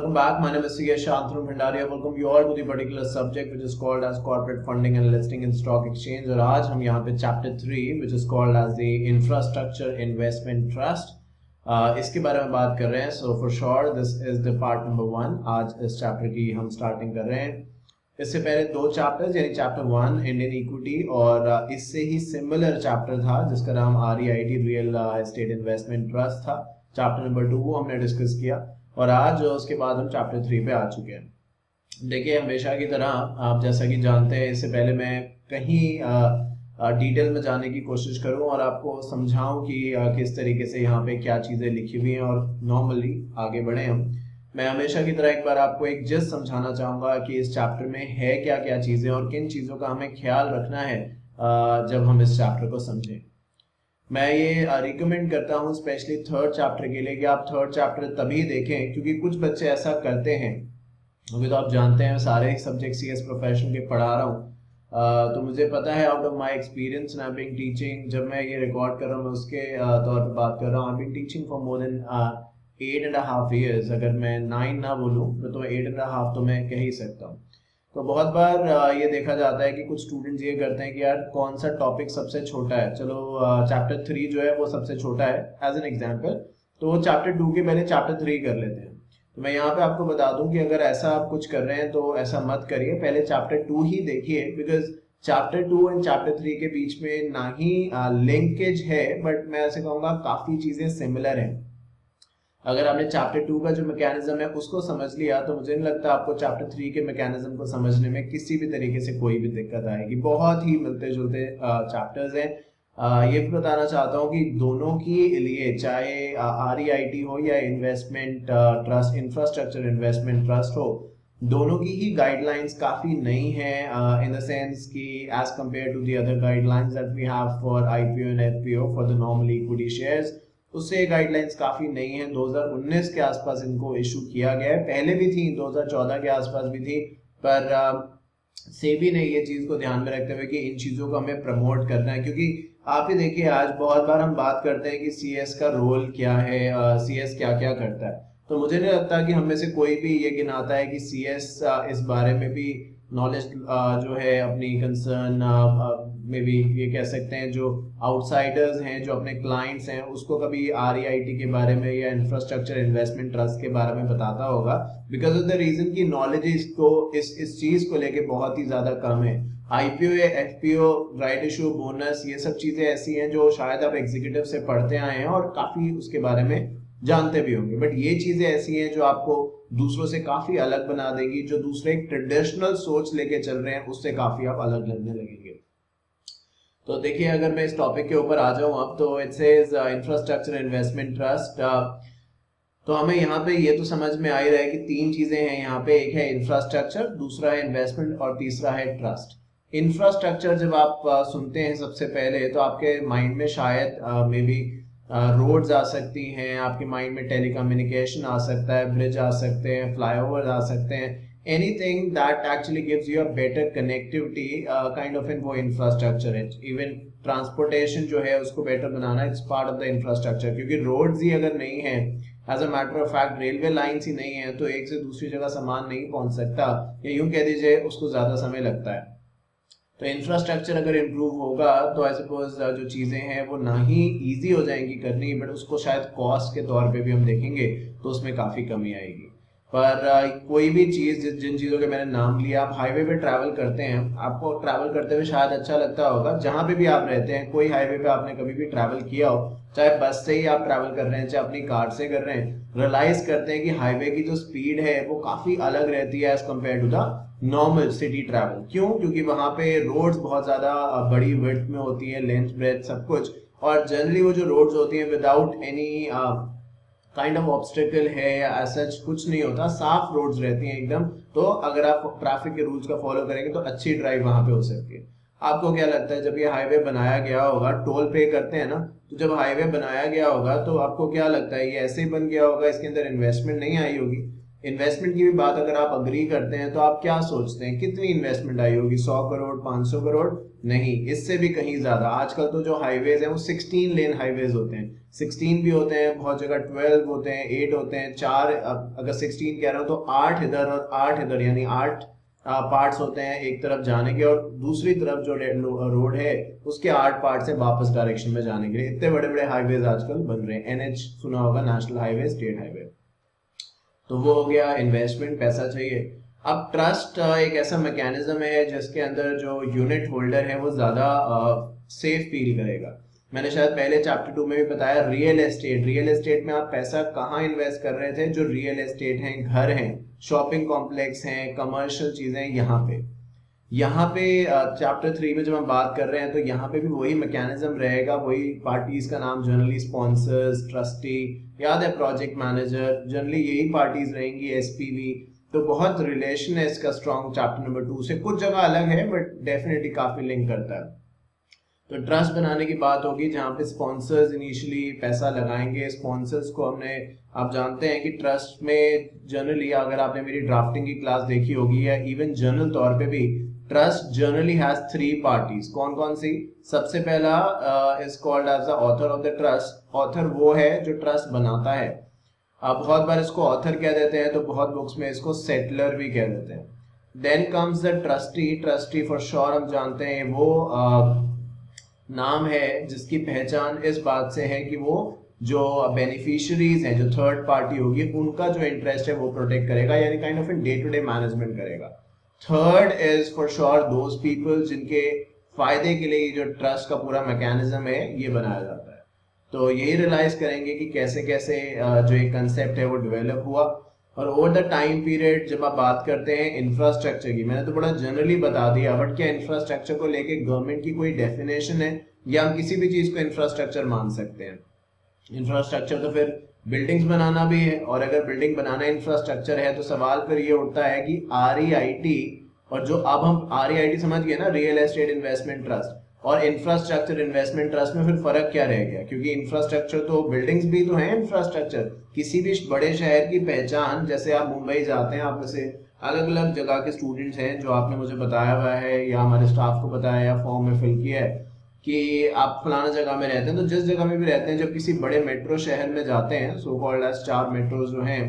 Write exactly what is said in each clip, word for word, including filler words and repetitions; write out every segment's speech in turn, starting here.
welcome back. My name is C S Shantanu Bhandaria. Welcome you all to the particular subject which is called as corporate funding and listing in stock exchange. और आज हम यहाँ पे chapter three which is called as the infrastructure investment trust uh, इसके बारे में बात कर रहे हैं. So for sure this is the part number one. आज इस chapter की हम starting कर रहे हैं. इससे पहले दो चैप्टर्स यानी चैप्टर वन इंडियन इक्विटी और इससे ही सिमिलर चैप्टर था जिसका नाम R E I T real estate investment trust था. चैप्टर नंबर टू वो हमने डिस्कस किया और आज उसके बाद हम चैप्टर थ्री पे आ चुके हैं. देखिए हमेशा की तरह आप जैसा कि जानते हैं इससे पहले मैं कहीं डिटेल में जाने की कोशिश करूं और आपको समझाऊं कि आ, किस तरीके से यहाँ पे क्या चीज़ें लिखी हुई हैं और नॉर्मली आगे बढ़े हम. मैं हमेशा की तरह एक बार आपको एक जस्ट समझाना चाहूँगा कि इस चैप्टर में है क्या क्या चीज़ें और किन चीज़ों का हमें ख्याल रखना है जब हम इस चैप्टर को समझें. मैं ये रिकमेंड करता हूँ स्पेशली थर्ड चैप्टर के लिए कि आप थर्ड चैप्टर तभी देखें क्योंकि कुछ बच्चे ऐसा करते हैं. अभी तो आप जानते हैं सारे सब्जेक्ट सी एस प्रोफेशन के पढ़ा रहा हूँ तो मुझे पता है out of my experience I being teaching. जब मैं ये रिकॉर्ड कर रहा हूँ मैं उसके तौर पर बात कर रहा हूँ. I being teaching for more than eight and half years. अगर मैं नाइन ना बोलूँ तो एट एंड हाफ तो मैं कह ही सकता हूँ. तो बहुत बार ये देखा जाता है कि कुछ स्टूडेंट्स ये करते हैं कि यार कौन सा टॉपिक सबसे छोटा है, चलो चैप्टर थ्री जो है वो सबसे छोटा है एज एन एग्जांपल, तो वो चैप्टर टू के पहले चैप्टर थ्री कर लेते हैं. तो मैं यहाँ पे आपको बता दूं कि अगर ऐसा आप कुछ कर रहे हैं तो ऐसा मत करिए, पहले चैप्टर टू ही देखिए because chapter two and chapter three के बीच में ना ही लिंकेज है बट मैं ऐसे कहूँगा काफ़ी चीज़ें सिमिलर हैं. अगर आपने चैप्टर टू का जो मैकेनिज्म है उसको समझ लिया तो मुझे नहीं लगता आपको चैप्टर थ्री के मैकेनिज्म को समझने में किसी भी तरीके से कोई भी दिक्कत आएगी. बहुत ही मिलते जुलते चैप्टर्स हैं. ये भी बताना चाहता हूँ कि दोनों के लिए चाहे आर ई आई टी हो या investment trust infrastructure investment trust हो, दोनों की ही गाइडलाइंस काफ़ी नई हैं इन द सेंस कि as compared to the other guidelines that we have for I P O and F P O for the normal equity shares. उससे guidelines काफ़ी नई हैं. दो हज़ार उन्नीस के आसपास इनको इशू किया गया है. पहले भी थी, दो हज़ार चौदह के आसपास भी थी, पर सेबी ने ये चीज़ को ध्यान में रखते हुए कि इन चीज़ों को हमें प्रमोट करना है. क्योंकि आप ही देखिए आज बहुत बार हम बात करते हैं कि सी एस का रोल क्या है, सी एस क्या क्या करता है, तो मुझे नहीं लगता कि हम में से कोई भी ये गिनाता है कि सी एस इस बारे में भी नॉलेज जो है अपनी कंसर्न में भी ये कह सकते हैं जो आउटसाइडर्स हैं जो अपने क्लाइंट्स हैं उसको कभी आर ई आई टी के बारे में या इंफ्रास्ट्रक्चर इन्वेस्टमेंट ट्रस्ट के बारे में बताता होगा बिकॉज ऑफ द रीजन की नॉलेज इसको इस इस चीज़ को लेके बहुत ही ज़्यादा कम है. आई पी ओ या F P O, right issue, bonus, ये सब चीज़ें ऐसी हैं जो शायद आप एग्जीक्यूटिव से पढ़ते आए हैं और काफ़ी उसके बारे में जानते भी होंगे, बट ये चीज़ें ऐसी हैं जो आपको दूसरों से काफ़ी अलग बना देंगी. जो दूसरे एक ट्रेडिशनल सोच लेके चल रहे हैं उससे काफ़ी आप अलग लगने लगेंगे. तो देखिए अगर मैं इस टॉपिक के ऊपर आ जाऊँ अब तो it says infrastructure investment trust. तो हमें यहाँ पे ये तो समझ में आ ही रहा है कि तीन चीज़ें हैं यहाँ पे. एक है इंफ्रास्ट्रक्चर, दूसरा है इन्वेस्टमेंट और तीसरा है ट्रस्ट. इंफ्रास्ट्रक्चर जब आप uh, सुनते हैं सबसे पहले तो आपके माइंड में शायद मे बी रोड्स आ सकती हैं, आपके माइंड में टेलीकम्युनिकेशन आ सकता है, ब्रिज आ सकते हैं, फ्लाईओवर आ सकते हैं, anything that actually gives you a better connectivity uh, kind of in वो infrastructure है. even transportation जो है उसको better banana it's part of the infrastructure. क्योंकि roads ही अगर नहीं है, as a matter of fact railway lines ही नहीं है तो एक से दूसरी जगह सामान नहीं पहुंच सकता, या यूं कह दीजिए उसको ज़्यादा समय लगता है. तो इंफ्रास्ट्रक्चर अगर इम्प्रूव होगा तो आई सपोज जो चीज़ें हैं वो ना ही ईजी हो जाएंगी करनी बट उसको शायद कॉस्ट के तौर पे भी हम देखेंगे तो उसमें काफ़ी कमी आएगी. पर कोई भी चीज़ जिन चीज़ों के मैंने नाम लिया, आप हाईवे पे ट्रैवल करते हैं, आपको ट्रैवल करते हुए शायद अच्छा लगता होगा जहाँ पे भी आप रहते हैं. कोई हाईवे पे आपने कभी भी ट्रैवल किया हो, चाहे बस से ही आप ट्रैवल कर रहे हैं चाहे अपनी कार से कर रहे हैं, रियलाइज करते हैं कि हाईवे की जो स्पीड है वो काफ़ी अलग रहती है as compared to the normal city travel. क्यों? क्योंकि वहाँ पे रोड्स बहुत ज़्यादा बड़ी विड्थ में होती है, लेंथ ब्रेथ सब कुछ, और जनरली वो जो रोड्स होती हैं without any kind of obstacle है या सच कुछ नहीं होता, साफ रोड्स रहती हैं एकदम. तो अगर आप ट्रैफिक के रूल्स का फॉलो करेंगे तो अच्छी ड्राइव वहाँ पे हो सकती है. आपको क्या लगता है जब ये हाईवे बनाया गया होगा, टोल पे करते हैं ना, तो जब हाईवे बनाया गया होगा तो आपको क्या लगता है ये ऐसे ही बन गया होगा, इसके अंदर इन्वेस्टमेंट नहीं आई होगी? इन्वेस्टमेंट की भी बात अगर आप अग्री करते हैं तो आप क्या सोचते हैं कितनी इन्वेस्टमेंट आई होगी? सौ करोड़, पाँच सौ करोड़? नहीं, इससे भी कहीं ज्यादा। आजकल तो जो हाईवेज हैं वो सोलह लेन हाईवेज होते हैं, सोलह भी होते हैं, बहुत जगह बारह होते हैं, आठ होते हैं, चार, अगर सोलह कह रहा हूं तो आठ इधर और आठ इधर, यानी आठ पार्ट्स होते हैं एक तरफ जाने के, और दूसरी तरफ जो रोड है उसके आठ पार्ट से वापस डायरेक्शन में जाने के लिए। इतने बड़े बड़े हाईवेज आजकल बन रहे हैं। एनएच सुना होगा, नेशनल हाईवे, स्टेट हाईवे। तो वो हो गया इन्वेस्टमेंट, पैसा चाहिए। अब ट्रस्ट एक ऐसा मैकेनिज्म है जिसके अंदर जो यूनिट होल्डर है वो ज्यादा सेफ फील करेगा। मैंने शायद पहले चैप्टर टू में भी बताया, रियल एस्टेट, रियल एस्टेट में आप पैसा कहाँ इन्वेस्ट कर रहे थे? जो रियल एस्टेट हैं, घर हैं, शॉपिंग कॉम्प्लेक्स हैं, कमर्शियल चीजें, यहाँ पे यहाँ पे चैप्टर थ्री में जब हम बात कर रहे हैं तो यहाँ पे भी वही मैकेनिज्म रहेगा, वही पार्टीज का नाम जनरली स्पॉन्सर्स, ट्रस्टी, याद है प्रोजेक्ट मैनेजर, जनरली यही पार्टीज रहेंगी, एसपीवी। तो बहुत रिलेशन है इसका स्ट्रॉन्ग चैप्टर नंबर टू से, कुछ जगह अलग है बट डेफिनेटली काफी लिंक करता है। तो ट्रस्ट बनाने की बात होगी जहाँ पे स्पॉन्सर्स इनिशियली पैसा लगाएंगे। स्पॉन्सर्स को हमने, आप जानते हैं कि ट्रस्ट में जनरली, अगर आपने मेरी ड्राफ्टिंग की क्लास देखी होगी या इवन जर्नल तौर पे भी, trust generally has three parties. कौन कौन सी? सबसे पहला is called as the author of the trust. Author वो है जो ट्रस्ट बनाता है। आप बहुत बार इसको ऑथर कह देते हैं, तो बहुत बुक्स में इसको सेटलर भी कह देते हैं। Then comes the trustee. Trustee for sure हम जानते हैं वो uh, नाम है जिसकी पहचान इस बात से है कि वो जो बेनिफिशियरीज हैं, जो थर्ड पार्टी होगी, उनका जो इंटरेस्ट है वो प्रोटेक्ट करेगा, यानी kind of day to day management करेगा। Third is for sure those people जिनके फायदे के लिए जो ट्रस्ट का पूरा मैकेनिज्म है ये बनाया जाता है। तो यही रियलाइज करेंगे कि कैसे कैसे जो एक कंसेप्ट है वो डेवलप हुआ। और ओवर द टाइम पीरियड जब आप बात करते हैं इंफ्रास्ट्रक्चर की, मैंने तो बड़ा जनरली बता दिया, बट क्या इंफ्रास्ट्रक्चर को लेके गवर्नमेंट की कोई डेफिनेशन है, या हम किसी भी चीज को इंफ्रास्ट्रक्चर मान सकते हैं? इंफ्रास्ट्रक्चर तो फिर बिल्डिंग्स बनाना भी है, और अगर बिल्डिंग बनाना इंफ्रास्ट्रक्चर है तो सवाल फिर ये उठता है कि आर ई आई टी, और जो अब हम आर ई आई टी समझ गए ना, रियल एस्टेट इन्वेस्टमेंट ट्रस्ट, और इंफ्रास्ट्रक्चर इन्वेस्टमेंट ट्रस्ट में फिर फर्क क्या रह गया? क्योंकि इंफ्रास्ट्रक्चर तो बिल्डिंग्स भी तो हैं इंफ्रास्ट्रक्चर। किसी भी बड़े शहर की पहचान, जैसे आप मुंबई जाते हैं, आप में से अलग अलग जगह के स्टूडेंट्स हैं जो आपने मुझे बताया हुआ है या हमारे स्टाफ को बताया या फॉर्म में फिल किया है कि आप फलाना जगह में रहते हैं। तो जिस जगह में भी रहते हैं, जब किसी बड़े मेट्रो शहर में जाते हैं, सो कॉल्ड एज चार मेट्रो जो हैं,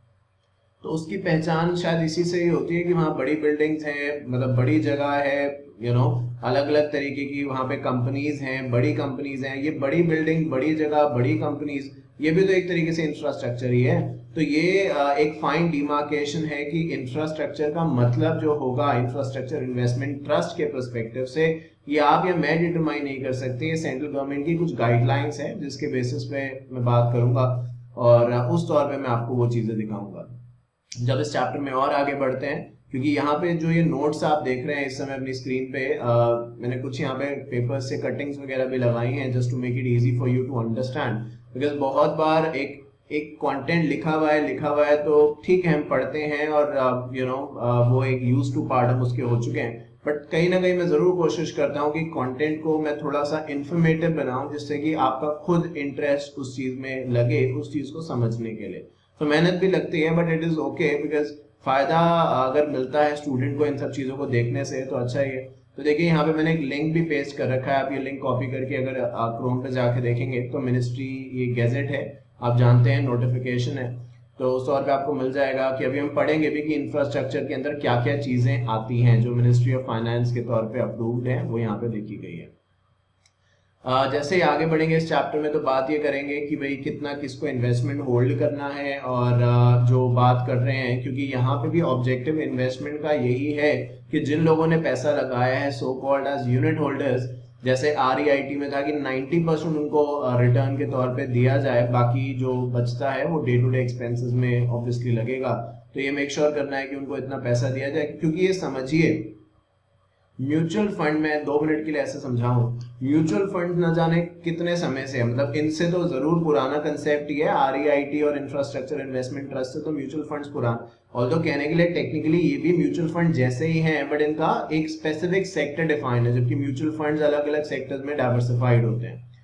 तो उसकी पहचान शायद इसी से ही होती है कि वहाँ बड़ी बिल्डिंग्स हैं, मतलब बड़ी जगह है, यू नो, अलग अलग तरीके की वहाँ पे कंपनीज हैं, बड़ी कंपनीज हैं। ये बड़ी बिल्डिंग, बड़ी जगह, बड़ी कंपनीज, ये भी तो एक तरीके से इंफ्रास्ट्रक्चर ही है। तो ये एक फाइन डिमार्केशन है कि इंफ्रास्ट्रक्चर का मतलब जो होगा इंफ्रास्ट्रक्चर इन्वेस्टमेंट ट्रस्ट के पर्सपेक्टिव से, ये आप या मैं डिटरमाइन नहीं कर सकते। ये सेंट्रल गवर्नमेंट की कुछ गाइडलाइंस हैं जिसके बेसिस पे मैं बात करूंगा, और उस तौर पे मैं आपको वो चीजें दिखाऊंगा जब इस चैप्टर में और आगे बढ़ते हैं। क्योंकि यहाँ पे जो ये नोट्स आप देख रहे हैं इस समय अपनी स्क्रीन पे, आ, मैंने कुछ यहाँ पे पेपर से कटिंग्स वगैरह भी लगाई हैं just to make it easy for you to understand. Because बहुत बार एक एक कंटेंट लिखा हुआ है लिखा हुआ है तो ठीक है हम पढ़ते हैं और यू नो वो एक यूज टू पार्ट हम उसके हो चुके हैं, बट कहीं ना कहीं मैं जरूर कोशिश करता हूँ कि कंटेंट को मैं थोड़ा सा इंफॉर्मेटिव बनाऊं जिससे कि आपका खुद इंटरेस्ट उस चीज में लगे, उस चीज को समझने के लिए। तो मेहनत भी लगती है but it is okay, because फायदा अगर मिलता है स्टूडेंट को इन सब चीजों को देखने से तो अच्छा ही है। तो देखिए यहाँ पे मैंने एक लिंक भी पेस्ट कर रखा है, आप ये लिंक कॉपी करके अगर आप क्रोम पे जाके देखेंगे तो मिनिस्ट्री ये गैजेट है, आप जानते हैं नोटिफिकेशन है, तो उस तौर पे आपको मिल जाएगा कि अभी हम पढ़ेंगे भी कि इंफ्रास्ट्रक्चर के अंदर क्या क्या चीजें आती हैं जो मिनिस्ट्री ऑफ फाइनेंस के तौर पे अप्रूव्ड है, वो यहाँ पे लिखी गई है। Uh, जैसे ही आगे बढ़ेंगे इस चैप्टर में तो बात ये करेंगे कि भाई कितना किसको इन्वेस्टमेंट होल्ड करना है, और uh, जो बात कर रहे हैं, क्योंकि यहाँ पे भी ऑब्जेक्टिव इन्वेस्टमेंट का यही है कि जिन लोगों ने पैसा लगाया है so called as unit holders, जैसे आर ई आई टी में था कि नब्बे परसेंट उनको रिटर्न के तौर पे दिया जाए, बाकी जो बचता है वो डे टू डे एक्सपेंसेस में ऑब्वियसली लगेगा। तो ये मेक श्योर करना है कि उनको इतना पैसा दिया जाए, क्योंकि ये समझिए म्यूचुअल फंड में दो मिनट के लिए ऐसे समझाऊं, म्यूचुअल फंड न जाने कितने समय से, मतलब इनसे तो जरूर पुराना कंसेप्ट ही है, आर ई आई टी और इंफ्रास्ट्रक्चर इन्वेस्टमेंट ट्रस्ट से तो म्यूचुअल फंड्स पुराना, ऑल्दो कहने के लिए टेक्निकली ये भी म्यूचुअल फंड जैसे ही हैं, बट इनका एक स्पेसिफिक सेक्टर डिफाइन है, जबकि म्यूचुअल फंड्स अलग अलग सेक्टर्स में डाइवर्सिफाइड होते हैं।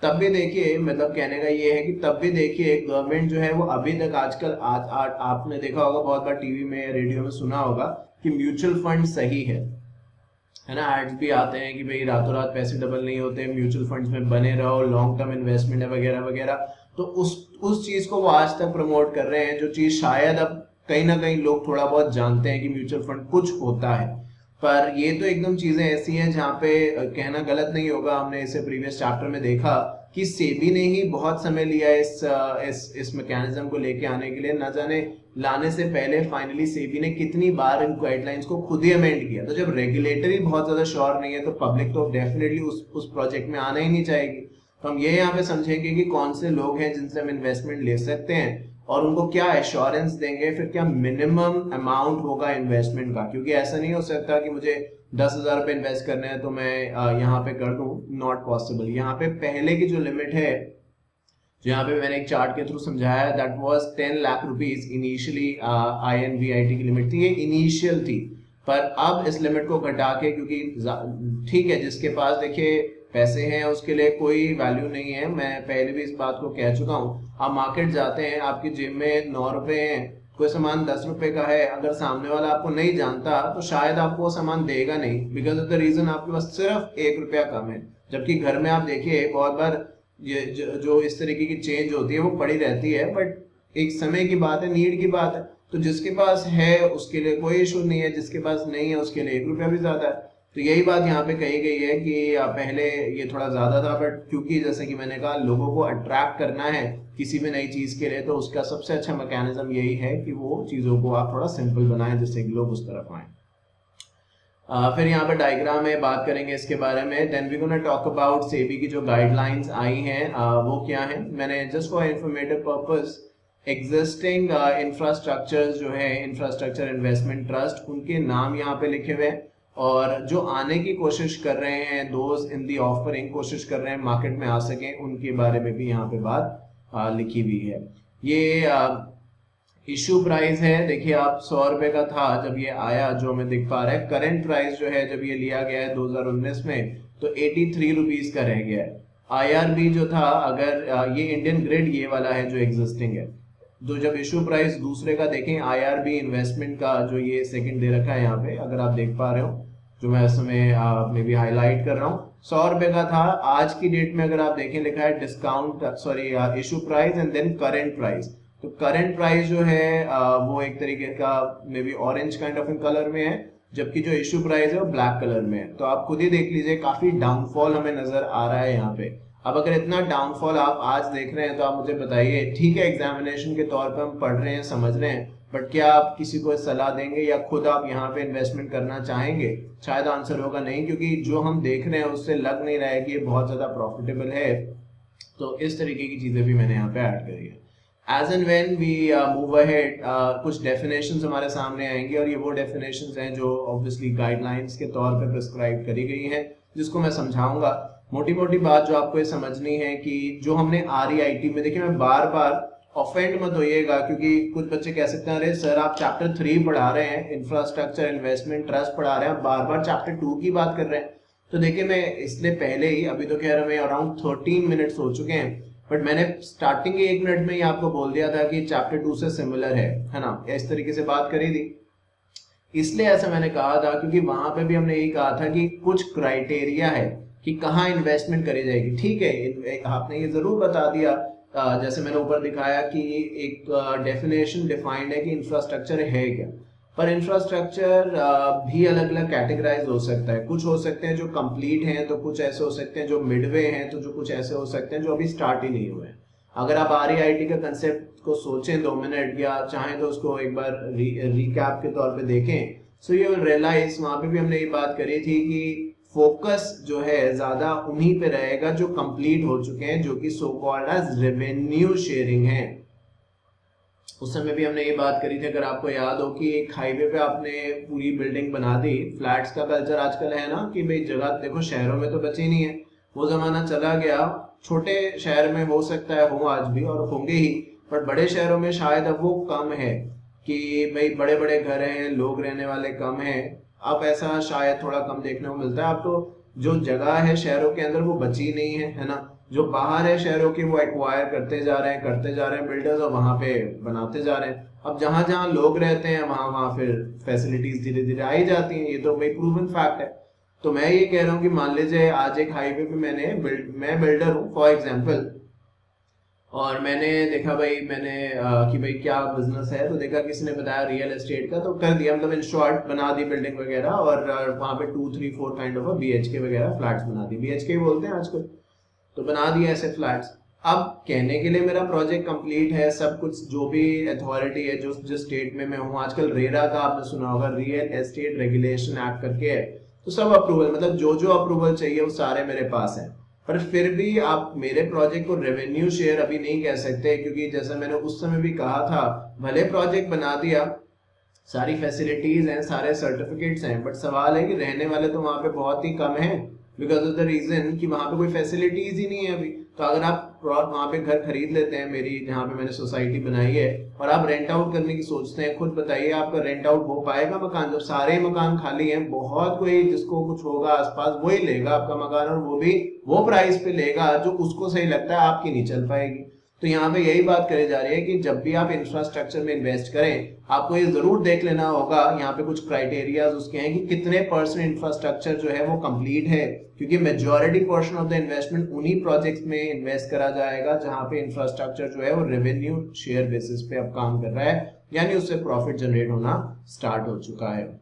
तब भी देखिए, मतलब कहने का ये है कि तब भी देखिए गवर्नमेंट जो है वो अभी तक आजकल आज आज आपने देखा होगा, बहुत बार टीवी में रेडियो में सुना होगा कि म्यूचुअल फंड सही है है ना। एड्स भी आते हैं कि भाई रातों रात पैसे डबल नहीं होते, म्यूचुअल फंड्स में बने रहो, लॉन्ग टर्म इन्वेस्टमेंट है वगैरह वगैरह। तो उस उस चीज को वो आज तक प्रमोट कर रहे हैं, जो चीज शायद अब कहीं ना कहीं लोग थोड़ा बहुत जानते हैं कि म्यूचुअल फंड कुछ होता है। पर ये तो एकदम चीजें ऐसी हैं जहाँ पे कहना गलत नहीं होगा। हमने इसे प्रीवियस चैप्टर में देखा कि सेबी ने ही बहुत समय लिया इस इस इस मैकेनिज्म को लेके आने के लिए। न जाने लाने से पहले फाइनली सेबी ने कितनी बार इन गाइडलाइंस को खुद ही अमेंड किया। तो जब रेगुलेटरी बहुत ज्यादा श्योर नहीं है तो पब्लिक तो डेफिनेटली उस उस प्रोजेक्ट में आना ही नहीं चाहेगी। तो हम ये यहाँ पे समझेंगे कि कौन से लोग हैं जिनसे हम इन्वेस्टमेंट ले सकते हैं और उनको क्या एश्योरेंस देंगे, फिर क्या मिनिमम अमाउंट होगा इन्वेस्टमेंट का। क्योंकि ऐसा नहीं हो सकता कि मुझे दस हजार रुपए इन्वेस्ट करने हैं तो मैं यहाँ पे कर दूं, नॉट पॉसिबल। यहाँ पे पहले की जो लिमिट है, जो यहाँ पे मैंने एक चार्ट के थ्रू समझाया, that was ten lakh rupees initially I N V I T की लिमिट थी, ये इनिशियल थी। पर अब इस लिमिट को घटा के, क्योंकि ठीक है जिसके पास देखिए पैसे हैं उसके लिए कोई वैल्यू नहीं है, मैं पहले भी इस बात को कह चुका हूँ। आप मार्केट जाते हैं, आपकी जेब में नौ रुपए हैं, कोई सामान दस रुपए का है, अगर सामने वाला आपको नहीं जानता तो शायद आपको वो सामान देगा नहीं, बिकॉज ऑफ द रीजन आपके पास सिर्फ एक रुपया कम है। जबकि घर में आप देखिए बहुत बार ये जो, जो इस तरीके की चेंज होती है वो पड़ी रहती है, बट एक समय की बात है, नीड की बात है। तो जिसके पास है उसके लिए कोई इशू नहीं है, जिसके पास नहीं है उसके लिए एक रुपया भी ज्यादा है। तो यही बात यहाँ पे कही गई है कि पहले ये थोड़ा ज्यादा था, बट क्योंकि जैसे कि मैंने कहा लोगों को अट्रैक्ट करना है किसी भी नई चीज के लिए, तो उसका सबसे अच्छा मैकेनिज्म यही है कि वो चीजों को आप थोड़ा सिंपल बनाएं जिससे कि लोग उस तरफ आए। uh, फिर यहाँ पे डायग्राम में बात करेंगे इसके बारे में। Then we gonna talk about SEBI की जो गाइडलाइंस आई हैं uh, वो क्या है। मैंने just for informative purpose existing infrastructure जो है, इंफ्रास्ट्रक्चर इन्वेस्टमेंट ट्रस्ट, उनके नाम यहाँ पे लिखे हुए हैं, और जो आने की कोशिश कर रहे हैं, दोस्त इन दी ऑफरिंग कोशिश कर रहे हैं मार्केट में आ सके, उनके बारे में भी यहाँ पे बात आ, लिखी हुई है। ये इशू प्राइस है, देखिए आप सौ रुपए का था जब ये आया, जो हमें दिख पा रहा है। करंट प्राइस जो है जब ये लिया गया है दो हज़ार उन्नीस में तो तिरासी रुपीस का रह गया है। आईआरबी जो था, अगर आ, ये इंडियन ग्रिड ये वाला है जो एग्जिस्टिंग है, तो जब इशू प्राइस दूसरे का देखें, आईआरबी इन्वेस्टमेंट का जो ये सेकंड दे रखा है यहाँ पे, अगर आप देख पा रहे हो, जो मैं इस समय में भी हाईलाइट कर रहा हूँ, सौ रुपए का था। आज की डेट में अगर आप देखें लिखा है discount sorry issue price and then current price. तो करंट प्राइस जो है आ, वो एक तरीके का may be orange kind of in colour में है, जबकि जो इशू प्राइस है वो ब्लैक कलर में है। तो आप खुद ही देख लीजिए, काफी डाउनफॉल हमें नजर आ रहा है यहाँ पे। अब अगर इतना डाउनफॉल आप आज देख रहे हैं तो आप मुझे बताइए, ठीक है एग्जामिनेशन के तौर पे हम पढ़ रहे हैं, समझ रहे हैं, बट क्या आप किसी को सलाह देंगे या खुद आप यहाँ पे इन्वेस्टमेंट करना चाहेंगे? शायद आंसर होगा नहीं, क्योंकि जो हम देख रहे हैं उससे लग नहीं रहा है कि ये बहुत ज्यादा प्रॉफिटेबल है। तो इस तरीके की चीजें भी मैंने यहाँ पे ऐड करी है। As and when we move ahead, कुछ डेफिनेशंस हमारे सामने आएंगे, और ये वो डेफिनेशंस हैं जो ऑब्वियसली गाइडलाइंस के तौर पे प्रिस्क्राइब करी गई हैं, जिसको मैं समझाऊंगा। मोटी मोटी बात जो आपको ये समझनी है कि जो हमने आर ई आई टी में, देखिए मैं बार बार ऑफेंड मत होइएगा, क्योंकि कुछ बच्चे कह सकते हैं अरे सर आप चैप्टर थ्री पढ़ा रहे हैं, इंफ्रास्ट्रक्चर इन्वेस्टमेंट ट्रस्ट पढ़ा रहे हैं, बार बार चैप्टर टू की बात कर रहे हैं। तो देखिए मैं इसलिए पहले ही, अभी तो कह रहा मैं अराउंड थर्टीन मिनट्स हो चुके हैं, बट मैंने स्टार्टिंग के एक मिनट में ही आपको बोल दिया था कि चैप्टर टू से सिमिलर है है ना, इस तरीके से बात करी थी। इसलिए ऐसा मैंने कहा था क्योंकि वहां पे भी हमने यही कहा था कि कुछ क्राइटेरिया है कि कहाँ इन्वेस्टमेंट करी जाएगी। ठीक है, आपने ये जरूर बता दिया, जैसे मैंने ऊपर दिखाया कि एक डेफिनेशन डिफाइंड है कि इंफ्रास्ट्रक्चर है क्या, पर इंफ्रास्ट्रक्चर भी अलग अलग कैटेगराइज हो सकता है। कुछ हो सकते हैं जो कंप्लीट हैं, तो कुछ ऐसे हो सकते हैं जो मिडवे हैं, तो जो कुछ ऐसे हो सकते हैं जो अभी स्टार्ट ही नहीं हुए हैं। अगर आप आर ई आई टी का कंसेप्ट को सोचें दो मिनट, या चाहें तो उसको एक बार री, रिकैप के तौर पे देखें, सो यू विल रियलाइज, वहां पे भी हमने ये बात करी थी कि फोकस जो है ज्यादा उन्हीं पे रहेगा जो कंप्लीट हो चुके हैं, जो कि so called as revenue sharing है। उस समय भी हमने ये बात करी थी, अगर आपको याद हो, कि एक हाईवे पे आपने पूरी बिल्डिंग बना दी। फ्लैट्स का कल्चर आजकल है ना कि भाई जगह देखो, शहरों में तो बची नहीं है, वो जमाना चला गया। छोटे शहर में हो सकता है हो आज भी, और होंगे ही, पर बड़े शहरों में शायद अब वो कम है कि भाई बड़े बड़े घर हैं, लोग रहने वाले कम हैं। अब ऐसा शायद थोड़ा कम देखने को मिलता है। अब तो जो जगह है शहरों के अंदर वो बची नहीं है, है ना। जो बाहर है शहरों के वो एक्वायर करते जा रहे हैं करते जा रहे हैं बिल्डर्स, और वहां पे बनाते जा रहे हैं। अब जहां जहां लोग रहते हैं वहां वहां फिर फैसिलिटीज धीरे धीरे आई जाती हैं, ये तो भाई प्रूवन फैक्ट है। तो मैं ये कह रहा हूँ कि मान लीजिए आज एक हाईवे पे मैंने बिल्ड मैं बिल्डर हूँ फॉर एग्जाम्पल, और मैंने देखा भाई मैंने आ, कि भाई क्या बिजनेस है, तो देखा किसी ने बताया रियल एस्टेट का, तो कर दिया, मतलब इन शॉर्ट बना दी बिल्डिंग वगैरह, और वहां पे two three four kind of BHK वगैरह फ्लैट्स बना दी, बीएचके बोलते हैं आजकल, तो बना दिया ऐसे फ्लैट्स। अब कहने के लिए मेरा प्रोजेक्ट कंप्लीट है, सब कुछ जो भी अथॉरिटी है जो जिस स्टेट में मैं हूँ, आजकल रेरा का आपने सुना होगा, रियल एस्टेट रेगुलेशन एक्ट करके है, तो सब अप्रूवल, मतलब जो जो अप्रूवल चाहिए वो सारे मेरे पास है। पर फिर भी आप मेरे प्रोजेक्ट को रेवेन्यू शेयर अभी नहीं कह सकते, क्योंकि जैसा मैंने उस समय भी कहा था, भले प्रोजेक्ट बना दिया, सारी फैसिलिटीज हैं, सारे सर्टिफिकेट्स हैं, बट सवाल है कि रहने वाले तो वहां पे बहुत ही कम हैं, बिकॉज ऑफ द रीजन कि वहां पे कोई फैसिलिटीज ही नहीं है अभी। तो अगर आप वहां पे घर खरीद लेते हैं, मेरी जहाँ पे मैंने सोसाइटी बनाई है, और आप रेंट आउट करने की सोचते हैं, खुद बताइए आपका रेंट आउट हो पाएगा मकान? जब सारे मकान खाली हैं, बहुत कोई जिसको कुछ होगा आसपास वही लेगा आपका मकान, और वो भी वो प्राइस पे लेगा जो उसको सही लगता है, आपकी नहीं चल पाएगी। तो यहाँ पे यही बात करी जा रही है कि जब भी आप इंफ्रास्ट्रक्चर में इन्वेस्ट करें, आपको ये जरूर देख लेना होगा, यहाँ पे कुछ क्राइटेरिया उसके हैं कि कितने परसेंट इंफ्रास्ट्रक्चर जो है वो कंप्लीट है, क्योंकि majority portion of the investment उन्हीं प्रोजेक्ट्स में इन्वेस्ट करा जाएगा जहाँ पे इंफ्रास्ट्रक्चर जो है वो रेवेन्यू शेयर बेसिस पे अब काम कर रहा है, यानी उससे प्रॉफिट जनरेट होना स्टार्ट हो चुका है।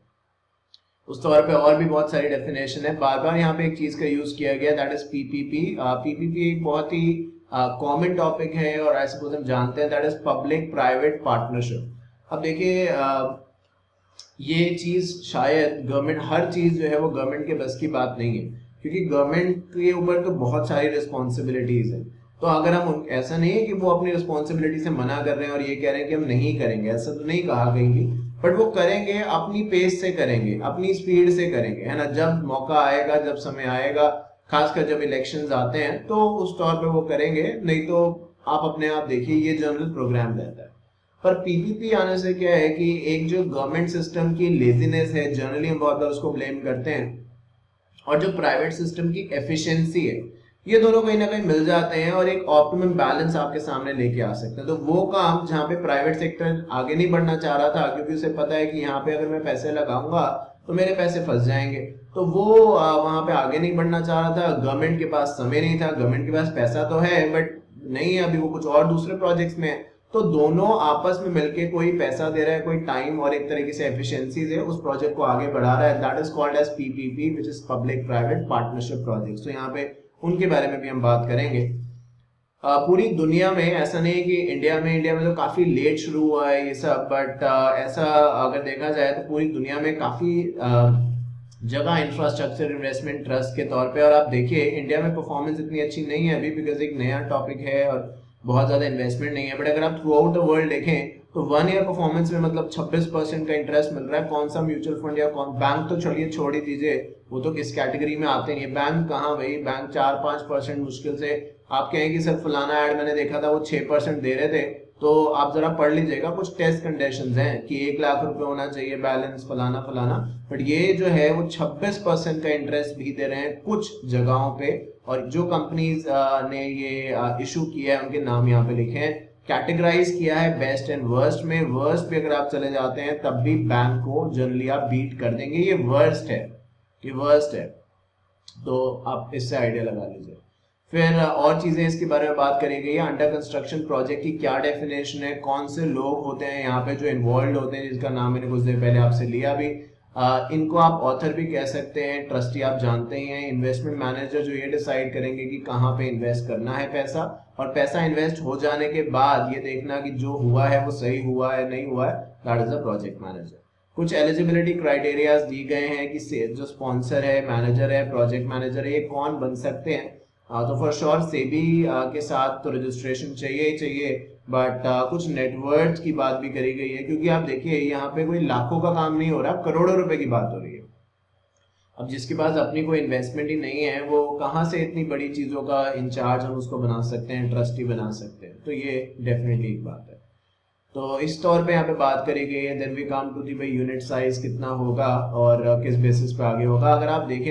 उस तौर पे और भी बहुत सारी डेफिनेशन है, बार बार यहाँ पे एक चीज का यूज किया गया, दैट इज पीपीपी। पीपीपी एक बहुत ही कॉमन टॉपिक है, और ऐसे सपोज हम जानते हैं, that is public private partnership. अब देखिए uh, ये चीज शायद गवर्नमेंट, हर चीज जो है वो गवर्नमेंट के बस की बात नहीं है, क्योंकि गवर्नमेंट के ऊपर तो बहुत सारी रिस्पॉन्सिबिलिटीज है। तो अगर हम, ऐसा नहीं है कि वो अपनी रिस्पॉन्सिबिलिटी से मना कर रहे हैं और ये कह रहे हैं कि हम नहीं करेंगे, ऐसा तो नहीं कहा कहीं भी, बट वो करेंगे, अपनी पेस से करेंगे, अपनी स्पीड से करेंगे, है ना। जब मौका आएगा, जब समय आएगा, खासकर जब इलेक्शंस आते हैं, तो उस तौर पे वो करेंगे, नहीं तो आप अपने आप देखिए ये जनरल प्रोग्राम रहता है। पर पीपीपी आने से क्या है कि एक जो गवर्नमेंट सिस्टम की लेजीनेस है, जनरली हम बहुत बार उसको ब्लेम करते हैं, और जो प्राइवेट सिस्टम की एफिशिएंसी है, ये दोनों कहीं ना कहीं मिल जाते हैं और एक ऑप्टिमम बैलेंस आपके सामने लेके आ सकते हैं। तो वो काम जहाँ पे प्राइवेट सेक्टर आगे नहीं बढ़ना चाह रहा था, क्योंकि उसे पता है कि यहाँ पे अगर मैं पैसे लगाऊंगा तो मेरे पैसे फंस जाएंगे, तो वो वहां पे आगे नहीं बढ़ना चाह रहा था। गवर्नमेंट के पास समय नहीं था, गवर्नमेंट के पास पैसा तो है बट नहीं है, अभी वो कुछ और दूसरे प्रोजेक्ट्स में है। तो दोनों आपस में मिलके, कोई पैसा दे रहा है, कोई टाइम और एक तरीके से एफिशिएंसीज है, उस प्रोजेक्ट को आगे बढ़ा रहा है, that is called as PPP, which is public private partnership projects. तो यहाँ पे उनके बारे में भी हम बात करेंगे। आ, पूरी दुनिया में ऐसा नहीं है कि इंडिया में इंडिया में तो काफी लेट शुरू हुआ है ये सब, बट ऐसा अगर देखा जाए तो पूरी दुनिया में काफी जगह इंफ्रास्ट्रक्चर इन्वेस्टमेंट ट्रस्ट के तौर पे, और आप देखिए इंडिया में परफॉर्मेंस इतनी अच्छी नहीं है अभी, बिकॉज एक नया टॉपिक है और बहुत ज्यादा इन्वेस्टमेंट नहीं है। बट अगर आप थ्रू आउट द वर्ल्ड देखें तो वन ईयर परफॉर्मेंस में मतलब छब्बीस परसेंट का इंटरेस्ट मिल रहा है। कौन सा म्यूचुअल फंड या कौन, बैंक तो चलिए छोड़ ही दीजिए, वो तो किस कैटेगरी में आते नहीं है। बैंक कहाँ भाई, बैंक चार पांच परसेंट मुश्किल से, आप कहें कि सर फलाना ऐड मैंने देखा था वो छह परसेंट दे रहे थे, तो आप जरा पढ़ लीजिएगा, कुछ टेस्ट कंडीशंस हैं कि एक लाख रुपए होना चाहिए बैलेंस फलाना फलाना, बट ये जो है वो छब्बीस परसेंट का इंटरेस्ट भी दे रहे हैं कुछ जगहों पे। और जो कंपनीज ने ये इशू किया है उनके नाम यहाँ पे लिखे हैं, कैटेगराइज किया है बेस्ट एंड वर्स्ट में। वर्स्ट पे अगर आप चले जाते हैं तब भी बैंक को जनरली आप बीट कर देंगे, ये वर्स्ट है, ये वर्स्ट है, तो आप इससे आइडिया लगा लीजिए। फिर और चीजें इसके बारे में बात करी गई है, अंडर कंस्ट्रक्शन प्रोजेक्ट की क्या डेफिनेशन है, कौन से लोग होते हैं यहाँ पे जो इन्वॉल्व होते हैं, जिसका नाम मैंने कुछ देर पहले आपसे लिया भी। आ, इनको आप ऑथर भी कह सकते हैं, ट्रस्टी आप जानते ही हैं, इन्वेस्टमेंट मैनेजर जो ये डिसाइड करेंगे कि कहाँ पे इन्वेस्ट करना है पैसा, और पैसा इन्वेस्ट हो जाने के बाद ये देखना कि जो हुआ है वो सही हुआ है नहीं हुआ है, that is a project manager. कुछ एलिजिबिलिटी क्राइटेरियाज दी गए हैं कि जो स्पॉन्सर है, मैनेजर है, प्रोजेक्ट मैनेजर है, ये कौन बन सकते हैं। आ, तो फॉर श्योर सेबी के साथ तो रजिस्ट्रेशन चाहिए ही चाहिए, बट uh, कुछ नेटवर्थ की बात भी करी गई है, क्योंकि आप देखिए यहाँ पे कोई लाखों का काम नहीं हो रहा, करोड़ों रुपए की बात हो रही है। अब जिसके पास अपनी कोई इन्वेस्टमेंट ही नहीं है, वो कहाँ से इतनी बड़ी चीजों का इंचार्ज हम उसको बना सकते हैं, ट्रस्टी बना सकते हैं, तो ये डेफिनेटली एक बात है। तो इस तौर पे यहाँ पे बात करी गई है। Then we come to the by unit size कितना होगा और किस बेसिस पे आगे होगा। अगर आप देखें ना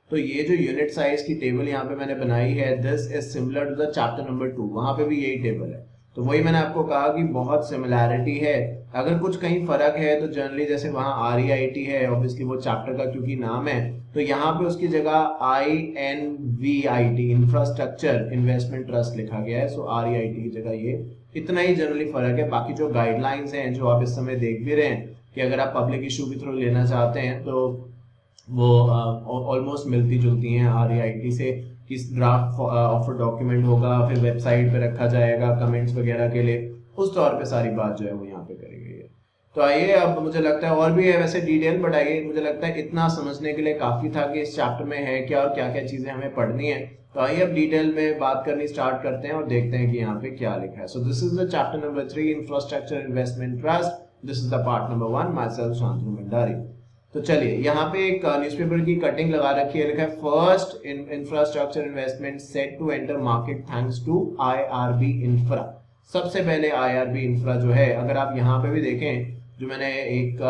तो ये जो यूनिट साइज की टेबल यहाँ पे मैंने बनाई है, this is similar to the chapter number two, वहां पे भी यही टेबल है। तो वही मैंने आपको कहा कि बहुत सिमिलैरिटी है। अगर कुछ कहीं फर्क है तो जनरली जैसे वहाँ आर ई आई टी है, ऑब्वियसली वो चैप्टर का क्योंकि नाम है, तो यहाँ पे उसकी जगह I N V I T infrastructure investment trust लिखा गया है। सो आर ई आई टी की जगह ये, इतना ही जनरली फर्क है। बाकी जो गाइडलाइंस हैं जो आप इस समय देख भी रहे हैं कि अगर आप पब्लिक इशू के थ्रू लेना चाहते हैं तो वो ऑलमोस्ट uh, मिलती जुलती हैं आर ई आई टी से। किस ड्राफ्ट ऑफर डॉक्यूमेंट होगा, फिर वेबसाइट पे रखा जाएगा कमेंट्स वगैरह के लिए, उस तौर पे सारी बात जो है वो यहाँ पे करी गई है। तो आइए, अब मुझे लगता है और भी है वैसे डिटेल, बट आइए मुझे लगता है इतना समझने के लिए काफी था कि इस चैप्टर में है क्या और क्या क्या चीजें हमें पढ़नी है। तो आइए अब डिटेल में बात करनी स्टार्ट करते हैं और देखते हैं कि यहाँ पे क्या लिखा है। So this is the chapter number three, infrastructure investment trust. This is the part number one, myself Shantanu Bhandari. तो चलिए, यहाँ पे एक न्यूज़पेपर की कटिंग लगा रखी है, लिखा है first in infrastructure investment set to enter market thanks to I R B infra. सबसे पहले आई आर बी इंफ्रा जो है, अगर आप यहाँ पे भी देखें, जो मैंने एक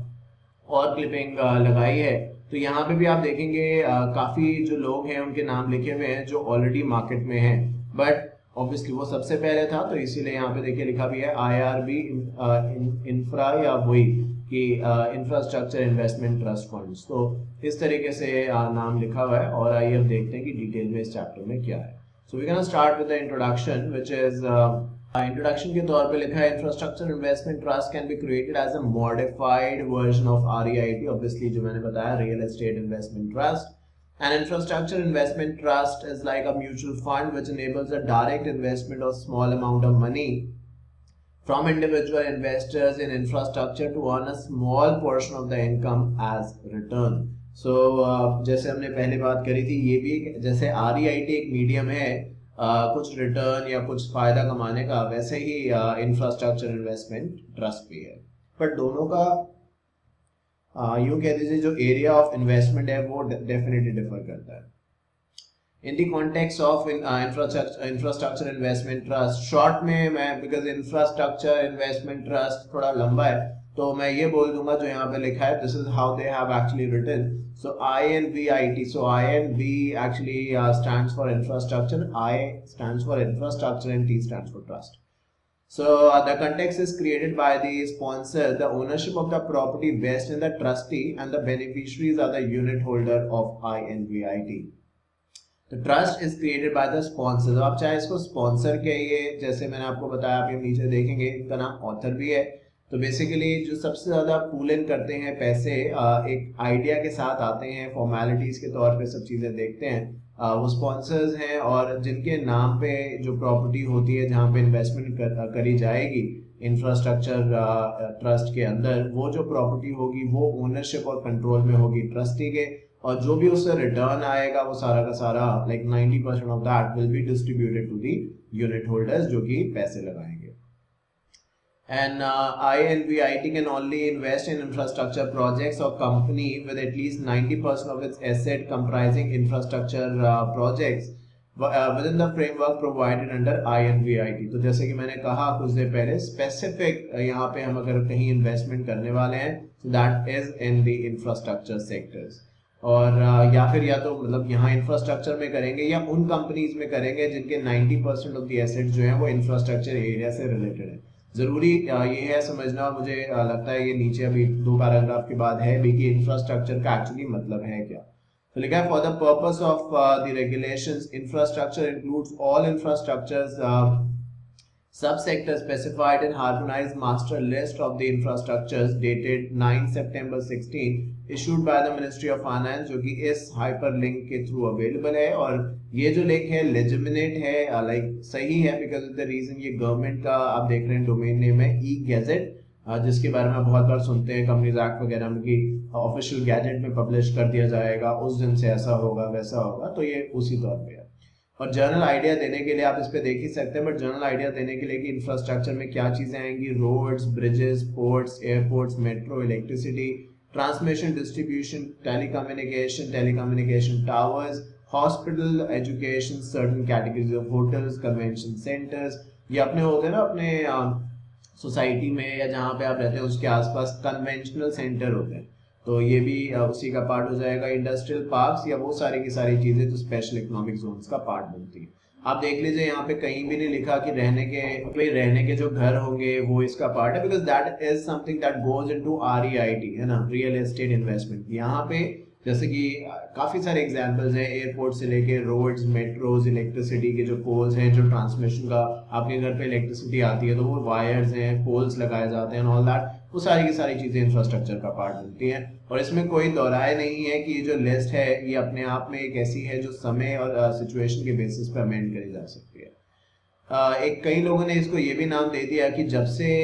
और क्लिपिंग लगाई है, तो यहाँ पे भी आप देखेंगे काफी जो लोग हैं उनके नाम लिखे हुए हैं जो ऑलरेडी मार्केट में हैं, बट ऑब्वियसली वो सबसे पहले था तो इसीलिए यहाँ पे देखिए लिखा भी है आई आर बी इंफ्रा, या वही कि इंफ्रास्ट्रक्चर इन्वेस्टमेंट ट्रस्ट फंड्स। तो इस तरीके से uh, नाम लिखा हुआ है। और आइए अब देखते हैं कि डिटेल में इस चैप्टर में क्या है। So we can start with the introduction, which is introduction के तौर पे लिखा है infrastructure investment trust can be created as a modified version of R E I T, obviously जो मैंने बताया real estate investment trust. An infrastructure investment trust is like a mutual fund which enables a direct investment of small amount of money from individual investors in infrastructure to earn a small portion of the income as return. So uh, जैसे हमने पहले बात करी थी, ये भी जैसे R E I T एक मीडियम है uh, कुछ रिटर्न या कुछ फायदा कमाने का, वैसे ही इंफ्रास्ट्रक्चर इन्वेस्टमेंट ट्रस्ट भी है। पर दोनों का uh, यूं कह दीजिए जो एरिया ऑफ इन्वेस्टमेंट है वो डेफिनेटली डिफर करता है। In the context of in, uh, infrastructure infrastructure investment trust, short में मैं because infrastructure investment trust थोड़ा लंबा है तो मैं ये बोल दूंगा जो यहाँ पे लिखा है, this is how they have actually written. So I N V I T, so I N V actually uh, stands for infrastructure, I stands for infrastructure and T stands for trust. So uh, the context is created by the sponsor. The ownership of the property vests in the trustee and the beneficiaries are the unit holder of I N V I T. The trust is created by the sponsor. आप चाहे इसको sponsor कहिए, जैसे मैंने आपको बताया, आप ये नीचे देखेंगे इनका नाम ऑथर भी है। तो बेसिकली जो सबसे ज्यादा पूल इन करते हैं पैसे, एक आइडिया के साथ आते हैं, फॉर्मेलिटीज के तौर पे सब चीजें देखते हैं, वो स्पॉन्सर्स हैं। और जिनके नाम पे जो प्रॉपर्टी होती है जहाँ पे इन्वेस्टमेंट कर, करी जाएगी इंफ्रास्ट्रक्चर ट्रस्ट के अंदर, वो जो प्रॉपर्टी होगी वो ओनरशिप और कंट्रोल में होगी ट्रस्टी के, और जो भी उससे रिटर्न आएगा वो सारा का सारा like ninety percent of that will be distributed to the unit holders जो कि पैसे लगाएंगे। And uh, I N V I T can only invest in infrastructure projects or company with at least ninety percent of its asset comprising infrastructure uh, projects uh, within the framework provided under I N V I T. तो जैसे कि मैंने कहा कुछ देर पहले, specific यहाँ पे हम अगर कहीं इन्वेस्टमेंट करने वाले हैं so that is in the infrastructure sectors. और या फिर या तो मतलब यहाँ इंफ्रास्ट्रक्चर में करेंगे या उन कंपनीज में करेंगे जिनके ninety percent of the asset जो है वो इंफ्रास्ट्रक्चर एरिया से रिलेटेड है। जरूरी ये है समझना, मुझे लगता है ये नीचे अभी दो पैराग्राफ के बाद है भी कि इंफ्रास्ट्रक्चर का एक्चुअली मतलब है क्या। तो लिखा है for the purpose of the regulations infrastructure includes all infrastructures subsector specified in harmonized master list of the infrastructures dated nine September sixteen issued by the Ministry of Finance, जो कि इस hyperlink के थ्रू अवेलेबल है। और ये जो link है लेजिमिनेट है, लाइक like, सही है बिकॉज ऑफ द रीजन ये गवर्नमेंट का आप देख रहे हैं डोमेन नेम है ई गैजेट, जिसके बारे में बहुत बार सुनते हैं कंपनीज एक्ट वगैरह में कि ऑफिशियल गैजेट में पब्लिश कर दिया जाएगा, उस दिन से ऐसा होगा वैसा होगा, तो ये उसी तौर पे है। और जनरल आइडिया देने के लिए आप इस पे देख ही सकते हैं, बट जनरल आइडिया देने के लिए कि इंफ्रास्ट्रक्चर में क्या चीजें आएंगी, roads, bridges, ports, airports, metro, electricity, transmission, distribution, telecommunication, telecommunication towers, hospital, education, certain categories of hotels, convention centres, ये अपने होते हैं ना अपने सोसाइटी में या जहाँ पे आप रहते हैं उसके आसपास कन्वेंशनल सेंटर होते हैं। तो ये भी उसी का पार्ट हो जाएगा। इंडस्ट्रियल पार्क्स या वो सारी की सारी चीजें जो स्पेशल इकोनॉमिक जोन्स का पार्ट बनती है। आप देख लीजिए यहाँ पे कहीं भी नहीं लिखा कि रहने के भाई रहने के जो घर होंगे वो इसका पार्ट है, because that is something that goes into REIT, है ना, रियल एस्टेट इन्वेस्टमेंट। यहाँ पे जैसे कि काफी सारे एग्जांपल्स हैं, एयरपोर्ट से लेके रोड्स, मेट्रोज, इलेक्ट्रिसिटी के जो पोल्स हैं, जो ट्रांसमिशन का आपके घर पे इलेक्ट्रिसिटी आती है तो वो वायर्स हैं, पोल्स लगाए जाते हैं, ऑल दैट, वो सारी की सारी चीजें इंफ्रास्ट्रक्चर का पार्ट बनती हैं। और इसमें कोई दोहराए नहीं है कि ये जो लिस्ट है ये अपने आप में एक ऐसी है जो समय और सिचुएशन के बेसिस पे अमेंड करी जा सकती है। uh, एक कई लोगों ने इसको ये भी नाम दे दिया कि जब से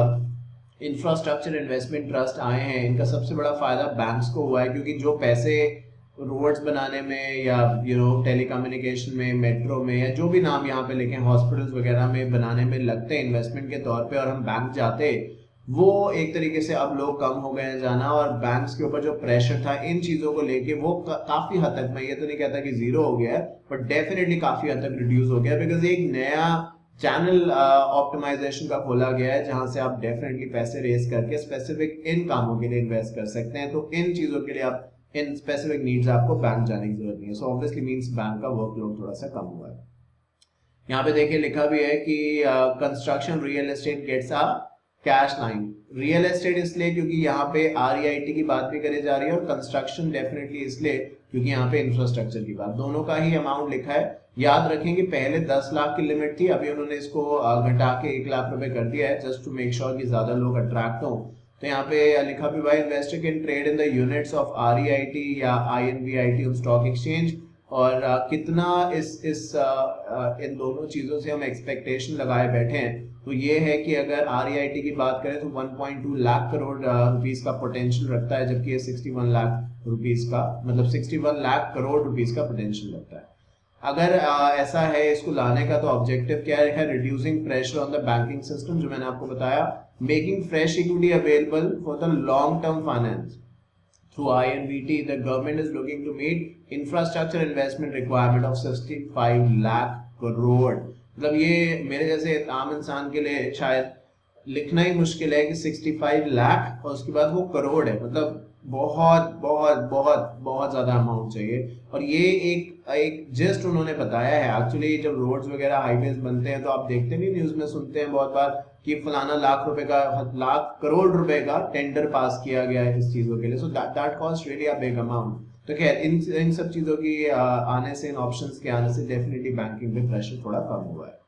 इंफ्रास्ट्रक्चर इन्वेस्टमेंट ट्रस्ट आए हैं, इनका सबसे बड़ा फायदा बैंक्स को हुआ है, क्योंकि जो पैसे रोड्स बनाने में या यू नो टेलीकम्युनिकेशन में, मेट्रो में, या जो भी नाम यहाँ पे लिखे, हॉस्पिटल्स वगैरह में बनाने में लगते हैं इन्वेस्टमेंट के तौर पे, और हम बैंक जाते, वो एक तरीके से अब लोग कम हो गए हैं जाना, और बैंक्स के ऊपर जो प्रेशर था इन चीजों को लेके वो का, काफी हद तक, मैं ये तो नहीं कहता कि जीरो हो गया है, बट डेफिनेटली काफी हद तक रिड्यूस हो गया, बिकॉज एक नया चैनल ऑप्टिमाइजेशन का खोला गया है जहां से आप डेफिनेटली पैसे रेस करके स्पेसिफिक इन कामों के लिए इन्वेस्ट कर सकते हैं। तो इन चीजों के लिए आप इन स्पेसिफिक नीड्स आपको बैंक जाने की जरूरत नहीं है। सो ऑब्वियसली मींस बैंक का वर्कलोड थोड़ा सा कम हुआ है। यहाँ पे देखिए लिखा भी है कि construction real estate gets a cash line. Real estate इसलिए क्योंकि यहाँ पे आरईआईटी की बात भी करी जा रही है, और कंस्ट्रक्शन डेफिनेटली इसलिए क्योंकि यहाँ पे इंफ्रास्ट्रक्चर की बात, दोनों का ही अमाउंट लिखा है। याद रखें कि पहले दस लाख की लिमिट थी, अभी उन्होंने इसको घटा के एक लाख रुपए कर दिया है, जस्ट टू मेक श्योर कि ज्यादा लोग अट्रैक्ट हो। तो यहाँ पे लिखा भी हुआ है investor can trade in the units of REIT या आईएनवीआईटी ऑन स्टॉक एक्सचेंज। और uh, कितना इस इस uh, इन दोनों चीजों से हम एक्सपेक्टेशन लगाए बैठे हैं, तो ये है कि अगर आरईआईटी की बात करें तो one point two lakh crore rupees का पोटेंशियल रखता है, जबकि ये इकसठ लाख रुपीस का मतलब इकसठ लाख करोड़ रुपीस का पोटेंशियल रखता है। अगर आ, ऐसा है इसको लाने का, तो ऑब्जेक्टिव क्या है? Reducing pressure on the banking system, जो मैंने आपको बताया, making fresh equity available for the long term finance through I N V T. The government is looking to meet infrastructure investment requirement of sixty-five lakh crore. मतलब ये मेरे जैसे आम इंसान के लिए शायद लिखना ही मुश्किल है कि पैंसठ लाख और उसके बाद वो करोड़ है, मतलब बहुत बहुत बहुत बहुत ज्यादा अमाउंट चाहिए। और ये एक एक जस्ट उन्होंने बताया है। एक्चुअली जब रोड्स वगैरह हाईवेज बनते हैं तो आप देखते नहीं, न्यूज में सुनते हैं बहुत बार कि फलाना लाख रुपए का, लाख करोड़ रुपए का टेंडर पास किया गया है इस चीजों के लिए। So that that cost really a big amount. तो खैर इन इन सब चीजों की आने से, इन ऑप्शंस के आने से डेफिनेटली बैंकिंग पे प्रेशर थोड़ा कम हुआ है।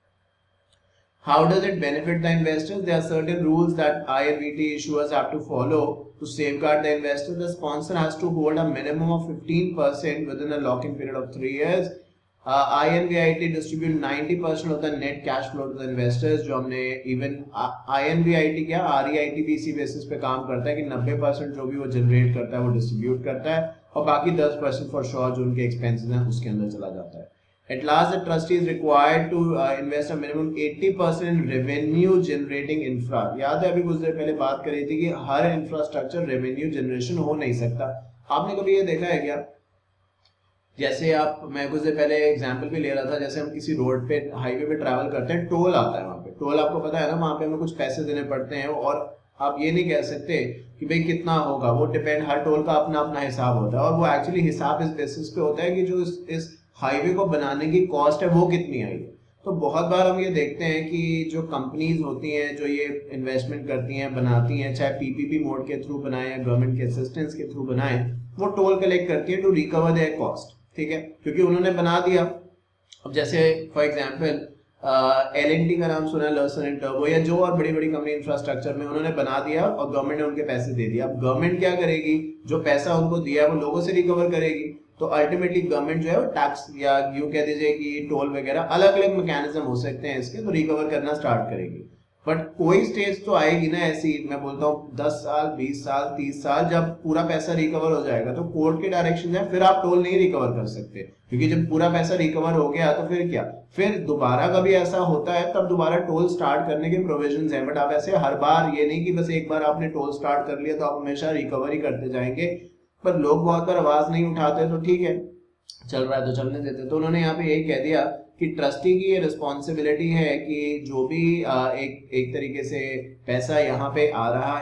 How does it benefit the investors? There are certain rules that I N V T issuers have to follow to safeguard the investor. The sponsor has to hold a minimum of fifteen percent within a lock-in period of three years. Uh, I N V I T distribute ninety percent of the net cash flow to the investors. जो हमने even I N V I T क्या R E I T भी इसी basis पे काम करता है कि नब्बे परसेंट जो भी वो जनरेट करता है वो डिस्ट्रीब्यूट करता है, और बाकी दस परसेंट फॉर श्योर जो उनके एक्सपेंसेस हैं उसके अंदर चला जाता है। At last, the trustee is required to uh, invest a minimum eighty percent in revenue generating infra. याद है अभी कुछ देर पहले बात करी थी कि हर इंफ्रास्ट्रक्चर रेवेन्यू जनरेशन हो नहीं सकता। आपने कभी ये देखा है क्या? जैसे आप, मैं कुछ देर पहले एग्जांपल भी ले रहा था, जैसे हम किसी रोड पे, हाईवे पे ट्रैवल करते हैं, टोल आता है वहाँ पे। टोल आपको पता है ना, वहाँ पे हमें कुछ पैसे देने पड़ते हैं, और आप ये नहीं कह सकते कि भाई कितना होगा, वो डिपेंड, हर टोल का अपना अपना हिसाब होता है, और वो एक्चुअली हिसाब इस बेसिस पे होता है कि जो इस, इस हाईवे को बनाने की कॉस्ट है वो कितनी आई है। तो बहुत बार हम ये देखते हैं कि जो कंपनीज होती हैं जो ये इन्वेस्टमेंट करती हैं, बनाती हैं, चाहे पीपीपी मोड के थ्रू बनाए या गवर्नमेंट के असिस्टेंस के थ्रू बनाए, वो टोल कलेक्ट करती है टू रिकवर देयर कॉस्ट, ठीक है, क्योंकि उन्होंने बना दिया। अब जैसे for example L N T का नाम सुना है, लर्सन एंड टर्बो, या जो और बड़ी बड़ी कंपनी इंफ्रास्ट्रक्चर में, उन्होंने बना दिया और गवर्नमेंट ने उनके पैसे दे दिया। अब गवर्नमेंट क्या करेगी? जो पैसा उनको दिया है वो लोगों से रिकवर करेगी। तो अल्टीमेटली गवर्नमेंट जो है वो टैक्स, या यूं कह दीजिए कि टोल वगैरह, अलग अलग मैकेनिज्म हो सकते हैं इसके, तो रिकवर करना स्टार्ट करेगी। बट कोई स्टेज तो आएगी ना ऐसी, मैं बोलता हूँ दस साल, बीस साल, तीस साल, जब पूरा पैसा रिकवर हो जाएगा तो कोर्ट के डायरेक्शन है, फिर आप टोल नहीं रिकवर कर सकते, क्योंकि जब पूरा पैसा रिकवर हो गया तो फिर क्या, फिर दोबारा कभी ऐसा होता है तब दोबारा टोल स्टार्ट करने के प्रोविजंस हैं। बट आप ऐसे हर बार ये नहीं कि बस एक बार आपने टोल स्टार्ट कर लिया तो आप हमेशा रिकवरी करते जाएंगे। पर लोग बहुत बार आवाज नहीं उठाते, तो ठीक है चल रहा है तो चलने देते। तो उन्होंने यहाँ पे यही कह दिया कि ट्रस्टी की ये रिस्पॉन्सिबिलिटी है कि जो भी आ, एक एक तरीके से पैसा यहाँ पे आ रहा है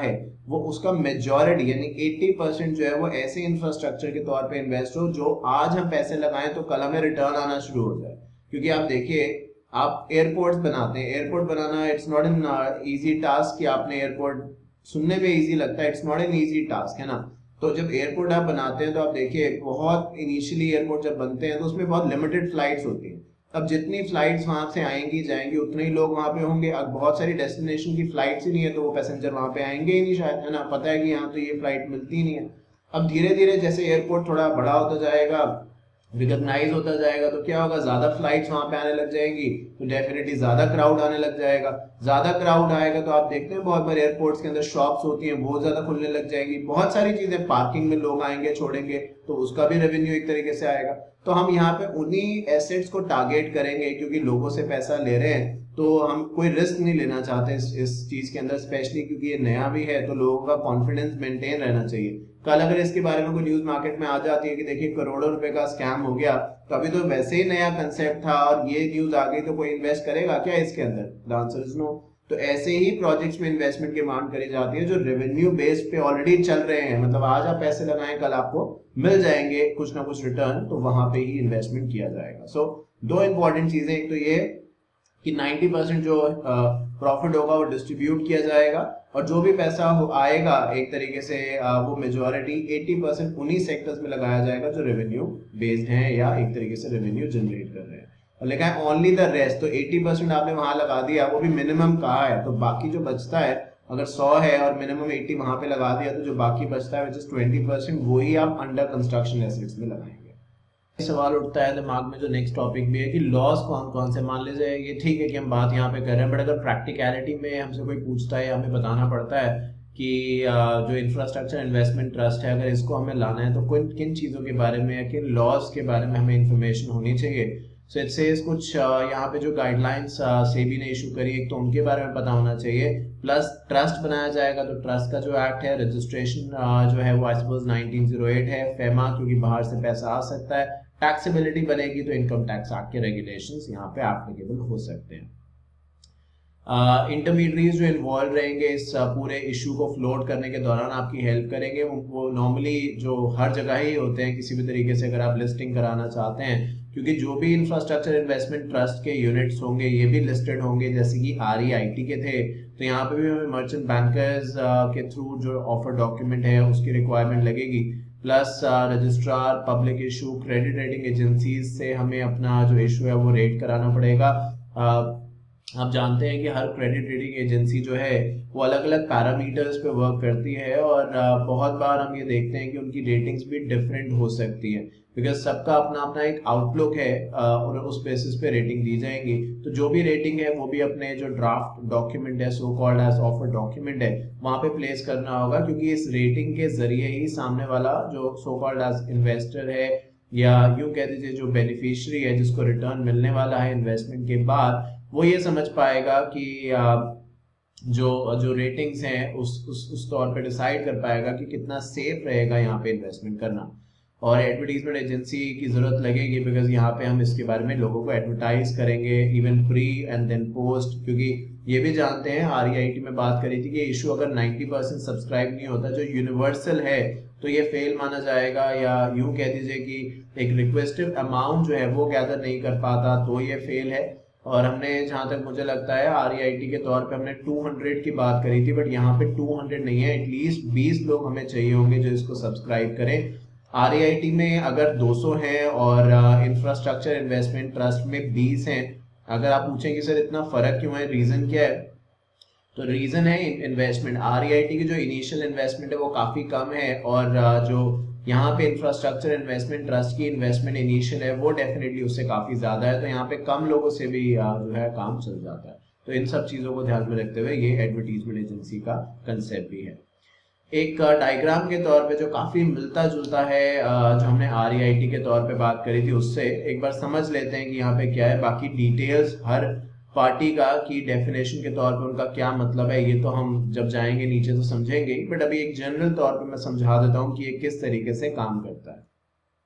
वो उसका मेजॉरिटी यानी अस्सी परसेंट जो है वो ऐसे इंफ्रास्ट्रक्चर के तौर पे इन्वेस्ट हो जो आज हम पैसे लगाएं तो कल हमें रिटर्न आना शुरू हो जाए। क्योंकि आप देखिए, आप एयरपोर्ट्स बनाते हैं, एयरपोर्ट बनाना it's not an easy task कि आपने एयरपोर्ट, सुनने में इजी लगता है, it's not an easy task, है ना। तो जब एयरपोर्ट आप बनाते हैं तो आप देखिए बहुत इनिशियली एयरपोर्ट जब बनते हैं तो उसमें बहुत लिमिटेड फ्लाइट्स होती हैं। अब जितनी फ्लाइट्स वहां से आएंगी जाएंगी उतने ही लोग वहां पे होंगे। अब बहुत सारी डेस्टिनेशन की फ्लाइट्स ही नहीं है तो वो पैसेंजर वहां पे आएंगे ही नहीं शायद, है ना। पता है कि यहाँ तो ये फ्लाइट मिलती ही नहीं है। अब धीरे धीरे जैसे एयरपोर्ट थोड़ा बड़ा होता जाएगा, रिकॉग्नाइज होता जाएगा, तो क्या होगा, ज्यादा फ्लाइट्स वहां पे आने लग जाएंगी तो डेफिनेटली ज्यादा क्राउड आने लग जाएगा। ज्यादा क्राउड आएगा तो आप देखते हैं बहुत बार एयरपोर्ट्स के अंदर शॉप्स होती हैं बहुत ज्यादा खुलने लग जाएंगी, बहुत सारी चीजें, पार्किंग में लोग आएंगे छोड़ेंगे तो उसका भी रेवेन्यू एक तरीके से आएगा। तो हम यहाँ पे उन्हीं एसेट्स को टारगेट करेंगे क्योंकि लोगों से पैसा ले रहे हैं तो हम कोई रिस्क नहीं लेना चाहते इस, इस चीज के अंदर, स्पेशली क्योंकि ये नया भी है तो लोगों का कॉन्फिडेंस मेंटेन रहना चाहिए। कल अगर इसके बारे में कोई न्यूज मार्केट में आ जाती है कि देखिए करोड़ों रुपए का स्कैम हो गया, तो अभी तो वैसे ही नया कंसेप्ट था और ये न्यूज आ गई तो कोई इन्वेस्ट करेगा क्या इसके अंदर? The answer is no. तो ऐसे ही प्रोजेक्ट्स में इन्वेस्टमेंट की मांग करी जाती है जो रेवेन्यू बेस पे ऑलरेडी चल रहे हैं, मतलब आज आप पैसे लगाएं कल आपको मिल जाएंगे कुछ ना कुछ रिटर्न, तो वहां पे ही इन्वेस्टमेंट किया जाएगा। सो so, दो इंपॉर्टेंट चीजें, एक तो ये कि नब्बे परसेंट जो प्रॉफिट होगा वो डिस्ट्रीब्यूट किया जाएगा और जो भी पैसा हो आएगा एक तरीके से आ, वो मेजॉरिटी अस्सी परसेंट उन्हीं सेक्टर्स में लगाया जाएगा जो रेवेन्यू बेस्ड हैं या एक तरीके से रेवेन्यू जनरेट कर रहे हैं। और लिखा है ओनली द रेस्ट, तो अस्सी परसेंट आपने वहां लगा दिया, वो भी मिनिमम कहा है, तो बाकी जो बचता है अगर सौ है और मिनिमम अस्सी वहां पे लगा दिया तो जो बाकी बचता है विच इज बीस परसेंट वो ही आप अंडर कंस्ट्रक्शन एसेट्स में लगाएंगे। सवाल उठता है दिमाग में जो नेक्स्ट टॉपिक भी है कि लॉस कौन कौन से, मान लीजिए ये ठीक है कि हम बात यहाँ पे कर रहे हैं, बट अगर प्रैक्टिकलिटी में हमसे कोई पूछता है, हमें बताना पड़ता है कि जो इंफ्रास्ट्रक्चर इन्वेस्टमेंट ट्रस्ट है अगर इसको हमें लाना है तो किन किन चीज़ों के बारे में या किन लॉस के बारे में हमें इंफॉर्मेशन होनी चाहिए। सो इट सेज कुछ यहाँ पे जो गाइडलाइंस सेबी ने इशू करी एक तो उनके बारे में पता होना चाहिए, प्लस ट्रस्ट बनाया जाएगा तो ट्रस्ट का जो एक्ट है, रजिस्ट्रेशन जो है वो I suppose nineteen zero eight है, फेमा क्योंकि बाहर से पैसा आ सकता है, टैक्सेबिलिटी बनेगी तो इनकम टैक्स एक्ट के रेगुलेशंस यहाँ पे एप्लीकेबल हो सकते हैं। इंटरमीडिएट्स uh, जो इन्वॉल्व रहेंगे इस uh, पूरे इशू को फ्लोट करने के दौरान आपकी हेल्प करेंगे, वो नॉर्मली जो हर जगह ही होते हैं किसी भी तरीके से अगर आप लिस्टिंग कराना चाहते हैं, क्योंकि जो भी इंफ्रास्ट्रक्चर इन्वेस्टमेंट ट्रस्ट के यूनिट्स होंगे ये भी लिस्टेड होंगे, जैसे कि आर ई आई टी के थे तो यहाँ पे भी हमें मर्चेंट बैंकर्स uh, के थ्रू जो ऑफर डॉक्यूमेंट है उसकी रिक्वायरमेंट लगेगी, plus registrar, public issue, credit rating agencies से हमें अपना जो इशू है वो रेट कराना पड़ेगा। uh, आप जानते हैं कि हर क्रेडिट रेटिंग एजेंसी जो है वो अलग अलग पैरामीटर्स पे वर्क करती है और बहुत बार हम ये देखते हैं कि उनकी रेटिंग्स भी डिफरेंट हो सकती है, बिकॉज सबका अपना अपना एक आउटलुक है और उस बेसिस पे रेटिंग दी जाएंगी। तो जो भी रेटिंग है वो भी अपने जो ड्राफ्ट डॉक्यूमेंट है, so called as offer document है, वहां पे प्लेस करना होगा, क्योंकि इस रेटिंग के जरिए ही सामने वाला जो सो कॉल्ड एज इन्वेस्टर है या यूं कह दीजिए जो बेनिफिशियरी है जिसको रिटर्न मिलने वाला है इन्वेस्टमेंट के बाद, वो ये समझ पाएगा कि जो जो रेटिंग्स हैं उस उस उस तौर पे डिसाइड कर पाएगा कि कितना सेफ रहेगा यहाँ पे इन्वेस्टमेंट करना। और एडवर्टीजमेंट एजेंसी की जरूरत लगेगी, बिकॉज यहाँ पे हम इसके बारे में लोगों को एडवर्टाइज करेंगे even pre and then post, क्योंकि ये भी जानते हैं आर ई आई टी में बात करी थी कि इशू अगर नब्बे परसेंट सब्सक्राइब नहीं होता जो यूनिवर्सल है तो ये फेल माना जाएगा, या यूं कह दीजिए कि एक रिक्वेस्टेड अमाउंट जो है वो गैदर नहीं कर पाता तो ये फेल है। और हमने जहां तक मुझे लगता है आर ई आई टी के तौर पे हमने दो सौ की बात करी थी, बट यहाँ पे दो सौ नहीं है, एटलीस्ट बीस लोग हमें चाहिए होंगे जो इसको सब्सक्राइब करें। आर ई आई टी में अगर दो सौ हैं और इंफ्रास्ट्रक्चर इन्वेस्टमेंट ट्रस्ट में बीस हैं, अगर आप पूछें कि सर इतना फर्क क्यों है, रीजन क्या है, तो रीजन है investment. R E I T की जो इनिशियल इन्वेस्टमेंट है वो काफी कम है और जो यहाँ पे इंफ्रास्ट्रक्चर इन्वेस्टमेंट ट्रस्ट की इन्वेस्टमेंट इनिशियल है वो डेफिनेटली उससे काफी ज्यादा है, तो यहाँ पे कम लोगों से भी जो है काम चल जाता है। तो इन सब चीजों को ध्यान में रखते हुए ये एडवर्टीजमेंट एजेंसी का कंसेप्ट भी है। एक डायग्राम के तौर पे जो काफी मिलता जुलता है जो हमने आर ई आई टी के तौर पे बात करी थी उससे एक बार समझ लेते हैं कि यहाँ पे क्या है। बाकी डिटेल्स हर पार्टी का की डेफिनेशन के तौर पे उनका क्या मतलब है ये तो हम जब जाएंगे नीचे तो समझेंगे, बट अभी एक जनरल तौर पे मैं समझा देता हूँ कि ये किस तरीके से काम करता है।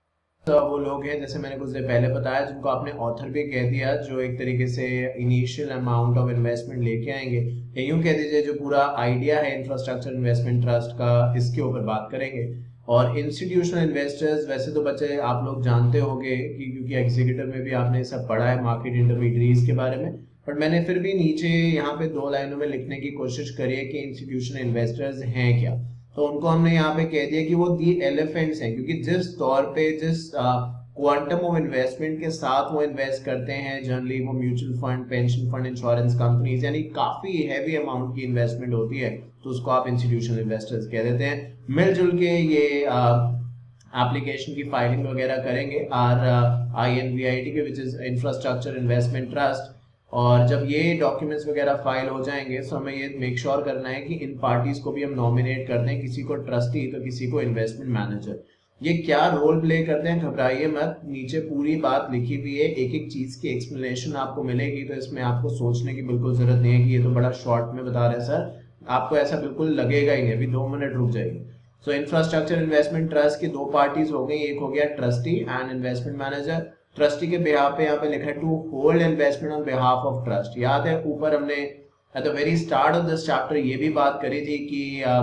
तो वो लोग हैं, जैसे मैंने कुछ देर पहले बताया, जिनको आपने ऑथर भी कह दिया, जो एक तरीके से इनिशियल अमाउंट ऑफ इन्वेस्टमेंट लेके आएंगे, या यूं कह दीजिए जो पूरा आइडिया है इंफ्रास्ट्रक्चर इन्वेस्टमेंट ट्रस्ट का, इसके ऊपर बात करेंगे। और इंस्टीट्यूशनल इन्वेस्टर्स, वैसे तो बच्चे आप लोग जानते होंगे कि क्योंकि एग्जीक्यूटिव में भी आपने सब पढ़ा है मार्केट इंटरमीडिएट्स के बारे में, बट मैंने फिर भी नीचे यहाँ पे दो लाइनों में लिखने की कोशिश करी है कि इंस्टीट्यूशनल इन्वेस्टर्स हैं क्या। तो उनको हमने यहाँ पे कह दिया कि वो दी एलिफेंट्स हैं, क्योंकि जिस तौर पे जिस क्वांटम ऑफ इन्वेस्टमेंट के साथ वो इन्वेस्ट करते हैं, जनरली वो mutual fund, pension fund, insurance companies, यानी काफी हैवी अमाउंट की इन्वेस्टमेंट होती है, तो उसको आप इंस्टीट्यूशनल इन्वेस्टर्स कह देते हैं। मिलजुल के ये एप्लीकेशन की फाइलिंग वगैरह करेंगे R I N V I T के, which is infrastructure investment trust. और जब ये डॉक्यूमेंट्स वगैरह फाइल हो जाएंगे तो हमें ये मेक श्योर करना है कि इन पार्टीज को भी हम नॉमिनेट करते हैं, किसी को ट्रस्टी तो किसी को इन्वेस्टमेंट मैनेजर। ये क्या रोल प्ले करते हैं घबराइए मत, नीचे पूरी बात लिखी हुई है, एक एक चीज की एक्सप्लेनेशन आपको मिलेगी, तो इसमें आपको सोचने की बिल्कुल जरूरत नहीं है कि ये तो बड़ा शॉर्ट में बता रहे हैं सर, आपको ऐसा बिल्कुल लगेगा ही नहीं, अभी दो मिनट रुक जाइए। सो इंफ्रास्ट्रक्चर इन्वेस्टमेंट ट्रस्ट की दो पार्टीज हो गई, एक हो गया trustee and investment manager. Trustee के बिहाफ पे यहाँ पे लिखा है to hold investment on behalf of trust. याद है ऊपर हमने at the very start of this chapter ये भी बात करी थी कि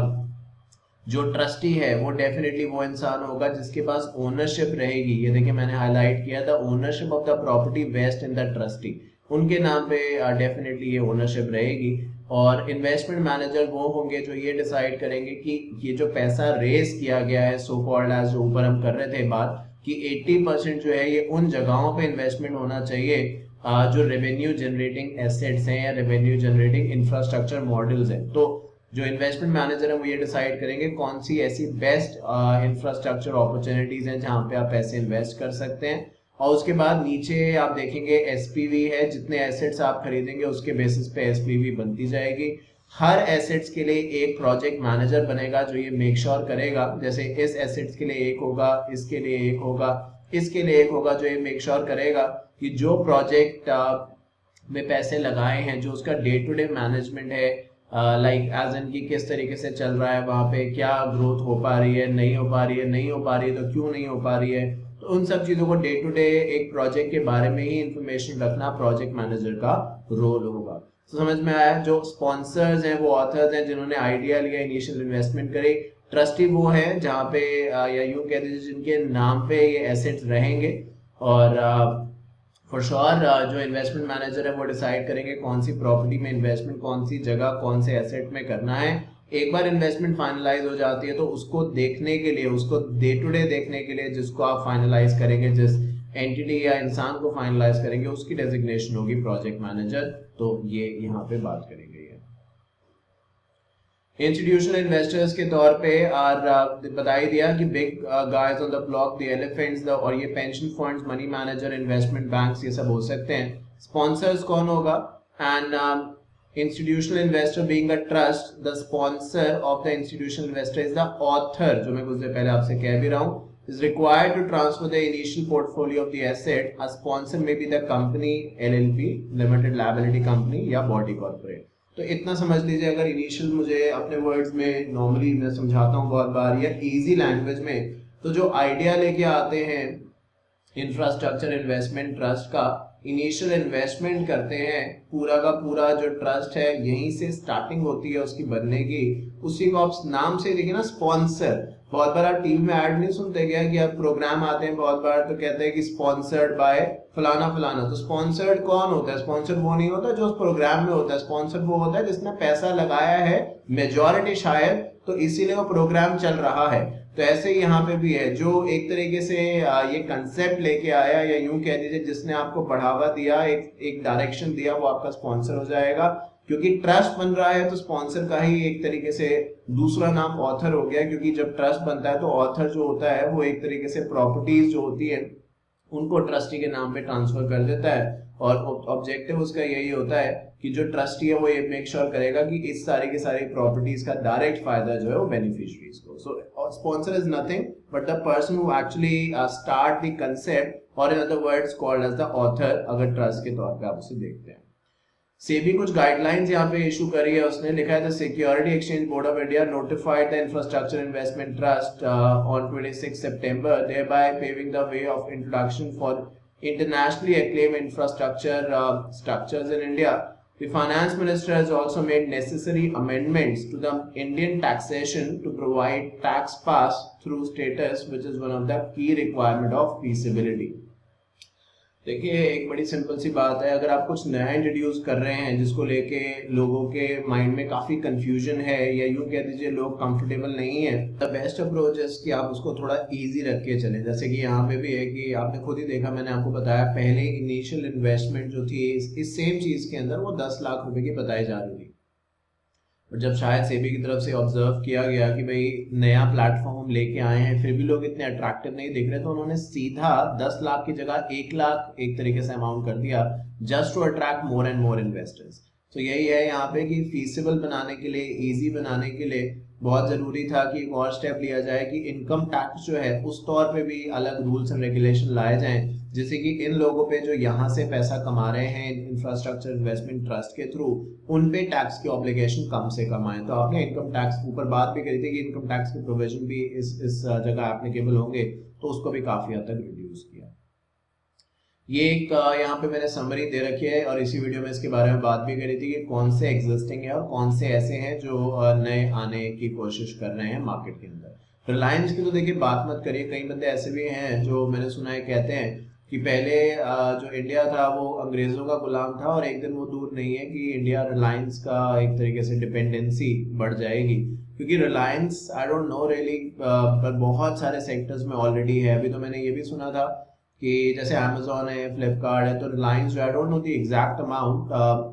जो ट्रस्टी है वो डेफिनेटली वो इंसान होगा जिसके पास ओनरशिप रहेगी। ये देखिए मैंने हाईलाइट किया था, ownership of the property vest in the trustee, उनके नाम पे डेफिनेटली ये ओनरशिप रहेगी। और इन्वेस्टमेंट मैनेजर वो होंगे जो ये डिसाइड करेंगे कि ये जो पैसा रेज किया गया है, सो कॉल्ड एज, जो ऊपर हम कर रहे थे बात कि अस्सी परसेंट जो है ये उन जगहों पे इन्वेस्टमेंट होना चाहिए जो रेवेन्यू जनरेटिंग एसेट्स हैं या रेवेन्यू जनरेटिंग इंफ्रास्ट्रक्चर मॉडल्स हैं। तो जो इन्वेस्टमेंट मैनेजर है वो ये डिसाइड करेंगे कौन सी ऐसी बेस्ट इंफ्रास्ट्रक्चर अपॉर्चुनिटीज हैं जहां पे आप पैसे इन्वेस्ट कर सकते हैं। और उसके बाद नीचे आप देखेंगे एसपीवी है, जितने एसेट्स आप खरीदेंगे उसके बेसिस पे एसपीवी बनती जाएगी। हर एसेट्स के लिए एक प्रोजेक्ट मैनेजर बनेगा जो ये मेक श्योर करेगा, जैसे इस एसेट्स के लिए एक होगा, इसके लिए एक होगा, इसके लिए एक होगा, जो ये मेक श्योर करेगा कि जो प्रोजेक्ट में पैसे लगाए हैं, जो उसका डे टू डे मैनेजमेंट है, लाइक एज एन की किस तरीके से चल रहा है, वहां पे क्या ग्रोथ हो पा रही है, नहीं हो पा रही है, नहीं हो पा रही है तो क्यों नहीं हो पा रही है, तो उन सब चीजों को डे टू डे एक प्रोजेक्ट के बारे में ही इंफॉर्मेशन रखना प्रोजेक्ट मैनेजर का रोल होगा। तो समझ में आया। जो स्पॉन्सर्स हैं वो ऑथर्स हैं जिन्होंने आइडिया लिया, इनिशियल इन्वेस्टमेंट करी। ट्रस्टी वो है जहाँ पे या यूं कह दीजिए जिनके नाम पे ये एसेट्स रहेंगे। और फॉर श्योर जो इन्वेस्टमेंट मैनेजर है वो डिसाइड करेंगे कौन सी प्रॉपर्टी में इन्वेस्टमेंट, कौन सी जगह, कौन से एसेट में करना है। एक बार इन्वेस्टमेंट फाइनलाइज हो जाती है तो उसको देखने के लिए, उसको डे टू डे देखने के लिए जिसको आप फाइनलाइज करेंगे, जिस एंटिटी या इंसान को फाइनलाइज करेंगे, उसकी डेजिग्नेशन होगी प्रोजेक्ट मैनेजर। तो ये यहाँ पे बात करेंगे। इंस्टीट्यूशनल इन्वेस्टर्स के तौर पे और बता ही दिया कि big guys on the block, the elephants, और ये pension funds, money manager, investment banks, ये सब हो सकते हैं। स्पॉन्सर्स कौन होगा? And institutional investor being a trust, the sponsor of the institutional investor is the author, जो मैं कुछ देर पहले आपसे कह भी रहा हूँ, is required to transfer the initial portfolio of the asset. A sponsor may be the company, L L P, limited liability company या body corporate. तो इतना समझ लीजिए। अगर इनिशियल मुझे अपने वर्ड्स में नॉर्मली मैं समझाता हूँ बहुत बार या इजी लैंग्वेज में, तो जो आइडिया लेके आते हैं इंफ्रास्ट्रक्चर इन्वेस्टमेंट ट्रस्ट का, इनिशियल इन्वेस्टमेंट करते हैं, पूरा का पूरा जो ट्रस्ट है यहीं से स्टार्टिंग होती है उसकी बनने की। उसी को आप नाम से देखिए ना, स्पॉन्सर। बहुत बार आप टीवी में ऐड नहीं सुनते क्या कि आप प्रोग्राम आते हैं बहुत बार तो कहते हैं कि स्पॉन्सर्ड बाय फलाना फलाना। तो स्पॉन्सर्ड कौन होता है? स्पॉन्सर वो नहीं होता जो उस प्रोग्राम में होता है। स्पॉन्सर वो होता है जिसने पैसा लगाया है, मेजॉरिटी शायद, तो इसीलिए वो प्रोग्राम चल रहा है। तो ऐसे ही यहाँ पे भी है, जो एक तरीके से ये कंसेप्ट लेके आया या यूं कह दीजिए जिसने आपको बढ़ावा दिया, एक एक डायरेक्शन दिया, वो आपका स्पॉन्सर हो जाएगा। क्योंकि ट्रस्ट बन रहा है तो स्पॉन्सर का ही एक तरीके से दूसरा नाम ऑथर हो गया, क्योंकि जब ट्रस्ट बनता है तो ऑथर जो होता है वो एक तरीके से प्रॉपर्टीज जो होती है उनको ट्रस्टी के नाम पे ट्रांसफर कर देता है। और ऑब्जेक्टिव उसका यही होता है कि जो ट्रस्टी है वो ये मेक श्योर करेगा कि इस सारी की सारी प्रॉपर्टीज का डायरेक्ट फायदा जो है वो बेनिफिशियरीज को। So sponsor is nothing but the person who actually start the concept, और in other words called as the author, अगर ट्रस्ट के तौर पे आप उसे देखते हैं। सेबी कुछ गाइडलाइंस यहाँ पे इशू करी है, उसने लिखा है the security exchange board of India notified the infrastructure investment trust on twenty-sixth September, thereby paving the way of introduction for internationally acclaimed infrastructure uh, structures in India. The finance minister has also made necessary amendments to the Indian taxation to provide tax pass through status, which is one of the key requirement of feasibility. देखिए एक बड़ी simple सी बात है, अगर आप कुछ नया introduce कर रहे हैं जिसको लेके लोगों के माइंड में काफी कंफ्यूजन है या यूं कह दीजिए लोग कंफर्टेबल नहीं है, द बेस्ट अप्रोच है कि आप उसको थोड़ा इजी रख के चलें। जैसे कि यहाँ पे भी है कि आपने खुद ही देखा, मैंने आपको बताया पहले इनिशियल इन्वेस्टमेंट जो थी इस, इस सेम चीज के अंदर वो दस लाख रुपए की बताई जा रही थी, और जब शायद सेबी की तरफ से ऑब्जर्व किया गया कि भाई नया प्लेटफॉर्म हम लेके आए हैं फिर भी लोग इतने अट्रैक्टिव नहीं दिख रहे, तो उन्होंने सीधा दस लाख की जगह एक लाख एक तरीके से अमाउंट कर दिया, just to attract more and more investors. तो यही है यहाँ पे कि फीसिबल बनाने के लिए, इजी बनाने के लिए बहुत जरूरी था कि एक और स्टेप लिया जाए कि इनकम टैक्स जो है उस तौर पे भी अलग रूल्स एंड रेगुलेशन लाए जाएं, जिससे कि इन लोगों पे जो यहाँ से पैसा कमा रहे हैं इंफ्रास्ट्रक्चर इन्वेस्टमेंट ट्रस्ट के थ्रू, उन पे टैक्स की ऑब्लिगेशन कम से कम आए। तो आपने इनकम टैक्स ऊपर बात भी करी थी कि इनकम टैक्स के प्रोविजन भी इस इस जगह एप्लीकेबल होंगे, तो उसको भी काफी हद तक रिड्यूस किया। ये एक यहाँ पे मैंने समरी दे रखी है और इसी वीडियो में इसके बारे में बात भी करी थी कि कौन से एग्जिस्टिंग है और कौन से ऐसे हैं जो नए आने की कोशिश कर रहे हैं मार्केट के अंदर। रिलायंस की तो देखिए बात मत करिए, कई बंदे ऐसे भी हैं जो मैंने सुना है कहते हैं कि पहले जो इंडिया था वो अंग्रेजों का गुलाम था और एक दिन वो दूर नहीं है कि इंडिया रिलायंस का एक तरीके से डिपेंडेंसी बढ़ जाएगी, क्योंकि Reliance I don't know really पर बहुत सारे सेक्टर्स में ऑलरेडी है। अभी तो मैंने ये भी सुना था कि जैसे अमेजोन है, फ्लिपकार्ट है, तो रिलायंस जो I don't know the exact amount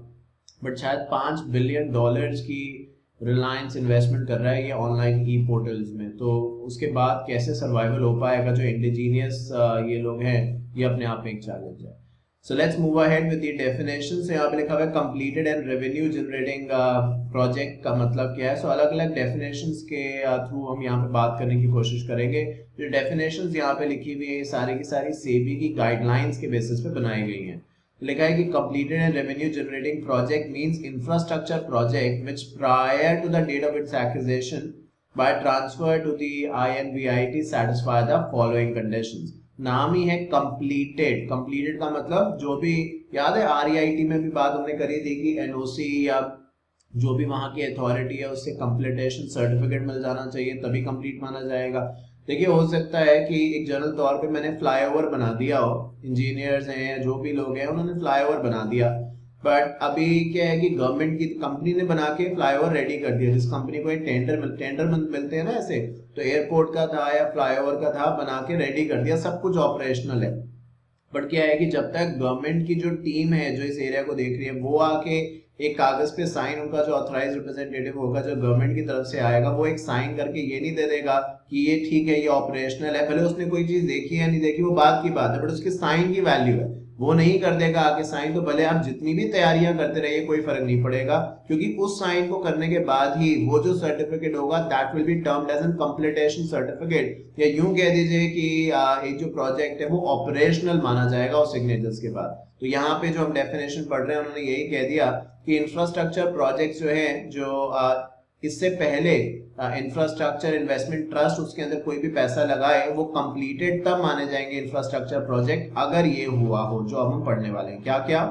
but शायद पाँच बिलियन डॉलर्स की रिलायंस इन्वेस्टमेंट कर रहा है ये ऑनलाइन ई पोर्टल्स में। तो उसके बाद कैसे सर्वाइवल हो पाएगा, जो इंडिजीनियस ये लोग हैं, ये अपने आप में एक चैलेंज है। So let's move ahead with the definitions. यहाँ पे लिखा हुआ है completed and revenue generating project का मतलब क्या है। सो so, अलग अलग डेफिनेशंस के थ्रू uh, हम यहाँ पे बात करने की कोशिश करेंगे। जो डेफिनेशंस यहाँ पे लिखी हुई है सारी की सारी सेबी की गाइडलाइंस के बेसिस पे बनाई गई हैं। लिखा है कि completed and revenue generating project means infrastructure project which prior to the date of its acquisition by transfer to the I N V I T satisfy the following conditions. नाम ही है कंप्लीटेड। कंप्लीटेड का मतलब जो भी, याद है R E I T में भी बात हमने करी थी कि एन ओ सी या जो भी वहां की अथॉरिटी है उससे कंप्लीटेशन सर्टिफिकेट मिल जाना चाहिए तभी कंप्लीट माना जाएगा। देखिए हो सकता है कि एक जनरल तौर पे मैंने फ्लाईओवर बना दिया हो, इंजीनियर्स हैं जो भी लोग हैं उन्होंने फ्लाईओवर बना दिया, बट अभी क्या है कि गवर्नमेंट की कंपनी ने बना के फ्लाईओवर रेडी कर दिया। जिस कंपनी को एक टेंडर मिल, टेंडर मिलते हैं ना ऐसे, तो एयरपोर्ट का था या फ्लाईओवर का था, बना के रेडी कर दिया, सब कुछ ऑपरेशनल है। बट क्या है कि जब तक गवर्नमेंट की जो टीम है जो इस एरिया को देख रही है वो आके एक कागज पे साइन, उनका जो ऑथराइज्ड रिप्रेजेंटेटिव होगा जो गवर्नमेंट की तरफ से आएगा, वो एक साइन करके ये नहीं दे देगा कि ये ठीक है ये ऑपरेशनल है, भले उसने कोई चीज देखी है नहीं देखी वो बात की बात है, बट उसके साइन की वैल्यू है, वो नहीं कर देगा आके साइन। तो भले आप जितनी भी तैयारियां करते रहिए कोई फर्क नहीं पड़ेगा, क्योंकि उस साइन को करने के बाद ही वो जो सर्टिफिकेट होगा that will be termed as an completion certificate, या यूं कह दीजिए कि एक जो प्रोजेक्ट है वो ऑपरेशनल माना जाएगा उस सिग्नेचर्स के बाद। तो यहाँ पे जो हम डेफिनेशन पढ़ रहे हैं उन्होंने यही कह दिया कि इंफ्रास्ट्रक्चर प्रोजेक्ट जो है जो इससे पहले इंफ्रास्ट्रक्चर इन्वेस्टमेंट ट्रस्ट उसके अंदर कोई भी पैसा लगाए वो कंप्लीटेड तब माने जाएंगे इंफ्रास्ट्रक्चर प्रोजेक्ट अगर ये हुआ हो जो अब हम पढ़ने वाले हैं। क्या क्या?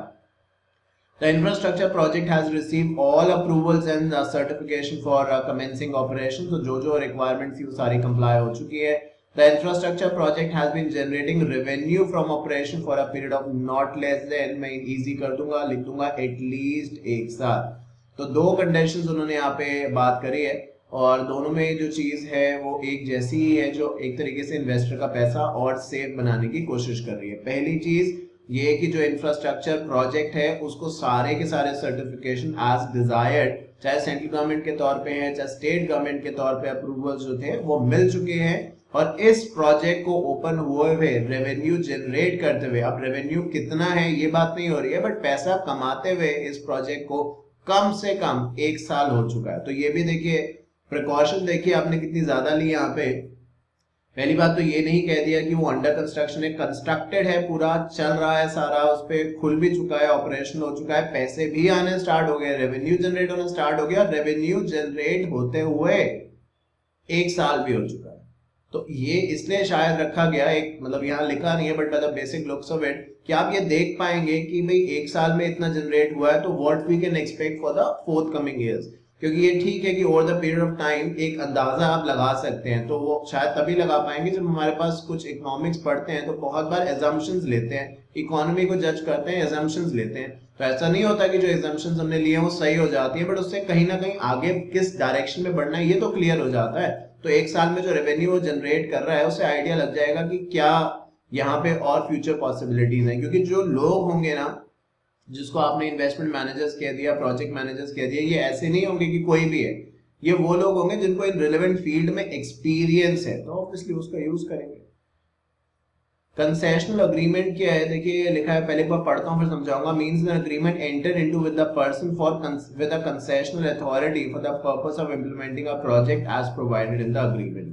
The infrastructure project has received all approvals and uh, certification for uh, commencing operation. तो जो जो requirements थी वो सारी comply हो चुकी है। The infrastructure project has been generating revenue from operation for a period of not less than, मैं easy कर दूंगा, लिख दूंगा at least एक साल। तो दो conditions उन्होंने यहाँ पे बात करी है और दोनों में जो चीज है वो एक जैसी ही है, जो एक तरीके से इन्वेस्टर का पैसा और सेफ बनाने की कोशिश कर रही है। पहली चीज ये कि जो इंफ्रास्ट्रक्चर प्रोजेक्ट है उसको सारे के सारे सर्टिफिकेशन एज डिजायर्ड, चाहे सेंट्रल गवर्नमेंट के तौर पे है चाहे स्टेट गवर्नमेंट के तौर पे अप्रूवल्स जो थे वो मिल चुके हैं, और इस प्रोजेक्ट को ओपन हुए हुए रेवेन्यू जनरेट करते हुए, अब रेवेन्यू कितना है ये बात नहीं हो रही है, बट पैसा कमाते हुए इस प्रोजेक्ट को कम से कम एक साल हो चुका है। तो ये भी देखिए प्रिकॉशन देखिए आपने कितनी ज्यादा ली यहाँ पे। पहली बात तो ये नहीं कह दिया कि वो अंडर कंस्ट्रक्शन है, कंस्ट्रक्टेड है, पूरा चल रहा है, सारा उस पर खुल भी चुका है, ऑपरेशन हो चुका है, पैसे भी आने स्टार्ट हो गए, रेवेन्यू जनरेट होना स्टार्ट हो गया, रेवेन्यू जनरेट होते हुए एक साल भी हो चुका है। तो ये इसलिए शायद रखा गया, एक मतलब यहाँ लिखा नहीं है बट मतलब बेसिक लुक्स ऑफ इट, कि आप ये देख पाएंगे कि भाई एक साल में इतना जनरेट हुआ है, तो what we can expect for the forthcoming years. क्योंकि ये ठीक है कि over the period of time एक अंदाजा आप लगा सकते हैं, तो वो शायद तभी लगा पाएंगे जब हमारे पास कुछ इकोनॉमिक्स पढ़ते हैं तो बहुत बार एजम्पशंस लेते हैं, इकोनॉमी को जज करते हैं, एजम्पशंस लेते हैं। तो ऐसा नहीं होता कि जो एजम्पशंस हमने लिए हैं वो सही हो जाती है, बट उससे कहीं ना कहीं आगे किस डायरेक्शन में बढ़ना है ये तो क्लियर हो जाता है। तो एक साल में जो रेवेन्यू जनरेट कर रहा है उससे आइडिया लग जाएगा कि क्या यहाँ पे और फ्यूचर पॉसिबिलिटीज हैं। क्योंकि जो लोग होंगे ना, जिसको आपने इन्वेस्टमेंट मैनेजर्स कह दिया, प्रोजेक्ट मैनेजर्स कह दिया, ये ऐसे नहीं होंगे कि कोई भी है, ये वो लोग होंगे जिनको इन रिलेवेंट फील्ड में एक्सपीरियंस है, तो ऑब्वियसली उसका यूज करेंगे। कंसेशनल अग्रीमेंट क्या है, देखिए ये लिखा है, पहले एक बार पढ़ता हूँ फिर समझाऊंगा। Means an agreement enter into with the person for with a concessional authority for the purpose of implementing a project as provided in the agreement.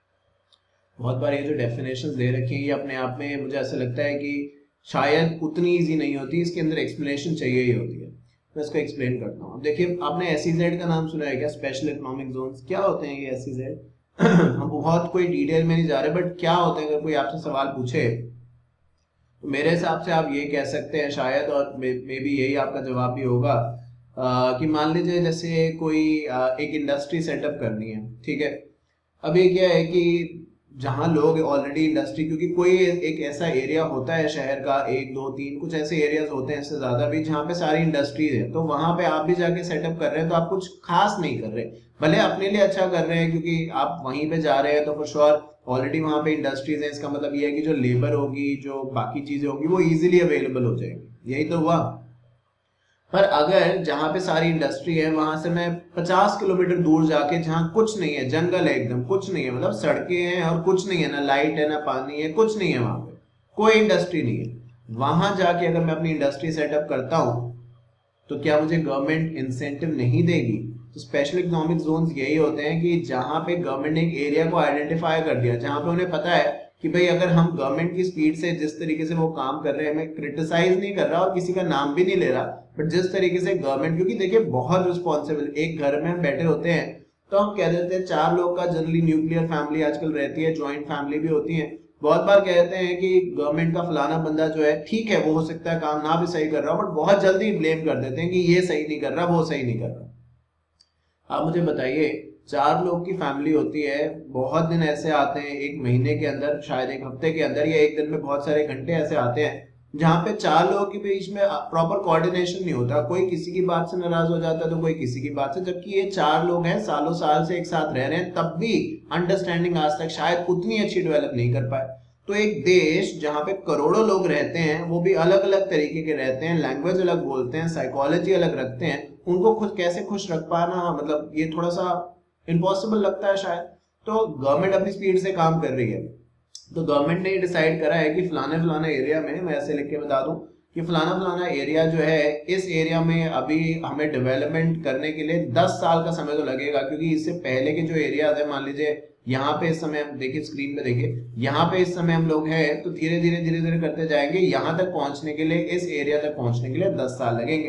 बहुत बार ये जो डेफिनेशंस दे रखी हैं ये अपने आप में मुझे ऐसा लगता है कि शायद उतनी इजी नहीं होती, इसके अंदर एक्सप्लेनेशन चाहिए ही होती है। मैं इसको एक्सप्लेन करता हूँ। देखिए आपने एसईजेड का नाम सुना है क्या, स्पेशल इकोनॉमिक जोन्स? क्या होते हैं ये एसईजेड? हम बहुत कोई डिटेल में नहीं जा रहे, बट क्या होते हैं, अगर कोई आपसे सवाल पूछे तो मेरे हिसाब से आप ये कह सकते हैं शायद, और मे बी यही आपका जवाब भी होगा, आ, कि मान लीजिए जैसे कोई आ, एक इंडस्ट्री सेटअप करनी है, ठीक है। अब ये क्या है कि जहाँ लोग ऑलरेडी इंडस्ट्री, क्योंकि कोई एक ऐसा एरिया होता है शहर का, एक दो तीन कुछ ऐसे एरियाज होते हैं, इससे ज्यादा भी, जहाँ पे सारी इंडस्ट्रीज है, तो वहां पे आप भी जाके सेटअप कर रहे हैं, तो आप कुछ खास नहीं कर रहे, भले अपने लिए अच्छा कर रहे हैं क्योंकि आप वहीं पे जा रहे हैं, तो फॉर श्योर ऑलरेडी वहां पे इंडस्ट्रीज है, इसका मतलब ये है कि जो लेबर होगी, जो बाकी चीजें होंगी, वो इजिली अवेलेबल हो जाएंगी, यही तो हुआ। पर अगर जहां पे सारी इंडस्ट्री है वहां से मैं पचास किलोमीटर दूर जाके, जहां कुछ नहीं है, जंगल है एकदम, कुछ नहीं है, मतलब सड़कें हैं और कुछ नहीं है, ना लाइट है ना पानी है, कुछ नहीं है, वहां पे कोई इंडस्ट्री नहीं है, वहां जाके अगर मैं अपनी इंडस्ट्री सेटअप करता हूं तो क्या मुझे गवर्नमेंट इंसेंटिव नहीं देगी? तो स्पेशल इकोनॉमिक जोन्स यही होते हैं कि जहां पे गवर्नमेंट ने एक एरिया को आइडेंटिफाई कर दिया, जहां पे उन्हें पता है कि भाई अगर हम गवर्नमेंट की स्पीड से जिस तरीके से वो काम कर रहे हैं, मैं क्रिटिसाइज नहीं कर रहा और किसी का नाम भी नहीं ले रहा, बट जिस तरीके से गवर्नमेंट, क्योंकि देखिए बहुत रिस्पॉन्सिबल, एक घर में हम बैठे होते हैं तो हम कह देते हैं, चार लोग का जनरली न्यूक्लियर फैमिली आजकल रहती है, ज्वाइंट फैमिली भी होती है, बहुत बार कहते हैं कि गवर्नमेंट का फलाना बंदा जो है, ठीक है वो हो सकता है काम ना भी सही कर रहा हो, बट बहुत जल्दी ब्लेम कर देते हैं कि ये सही नहीं कर रहा, वो सही नहीं कर रहा। आप मुझे बताइए, चार लोग की फैमिली होती है, बहुत दिन ऐसे आते हैं एक महीने के अंदर, शायद एक हफ्ते के अंदर, या एक दिन में बहुत सारे घंटे ऐसे आते हैं जहां पे चार लोगों के बीच में प्रॉपर कोऑर्डिनेशन नहीं होता, कोई किसी की बात से नाराज हो जाता है तो कोई किसी की बात से, जबकि ये चार लोग हैं, सालों साल से एक साथ रह रहे हैं, तब भी अंडरस्टैंडिंग आज तक शायद उतनी अच्छी डेवलप नहीं कर पाए। तो एक देश जहां पे करोड़ों लोग रहते हैं, वो भी अलग अलग तरीके के रहते हैं, लैंग्वेज अलग बोलते हैं, साइकोलॉजी अलग रखते हैं, उनको खुद कैसे खुश रख पाना, मतलब ये थोड़ा सा इम्पॉसिबल लगता है शायद। तो गवर्नमेंट अपनी स्पीड से काम कर रही है, तो गवर्नमेंट ने डिसाइड करा है कि फलाने फलाना एरिया में, मैं ऐसे लिख के बता दूं कि फलाना फलाना एरिया जो है, इस एरिया में अभी हमें डेवलपमेंट करने के लिए दस साल का समय तो लगेगा, क्योंकि इससे पहले के जो एरियाज है, मान लीजिए यहाँ पे इस समय हम देखिए, स्क्रीन पे देखिए, यहाँ पे इस समय हम लोग हैं, तो धीरे धीरे धीरे धीरे करते जाएंगे, यहाँ तक पहुंचने के लिए, इस एरिया तक पहुंचने के लिए दस साल लगेंगे।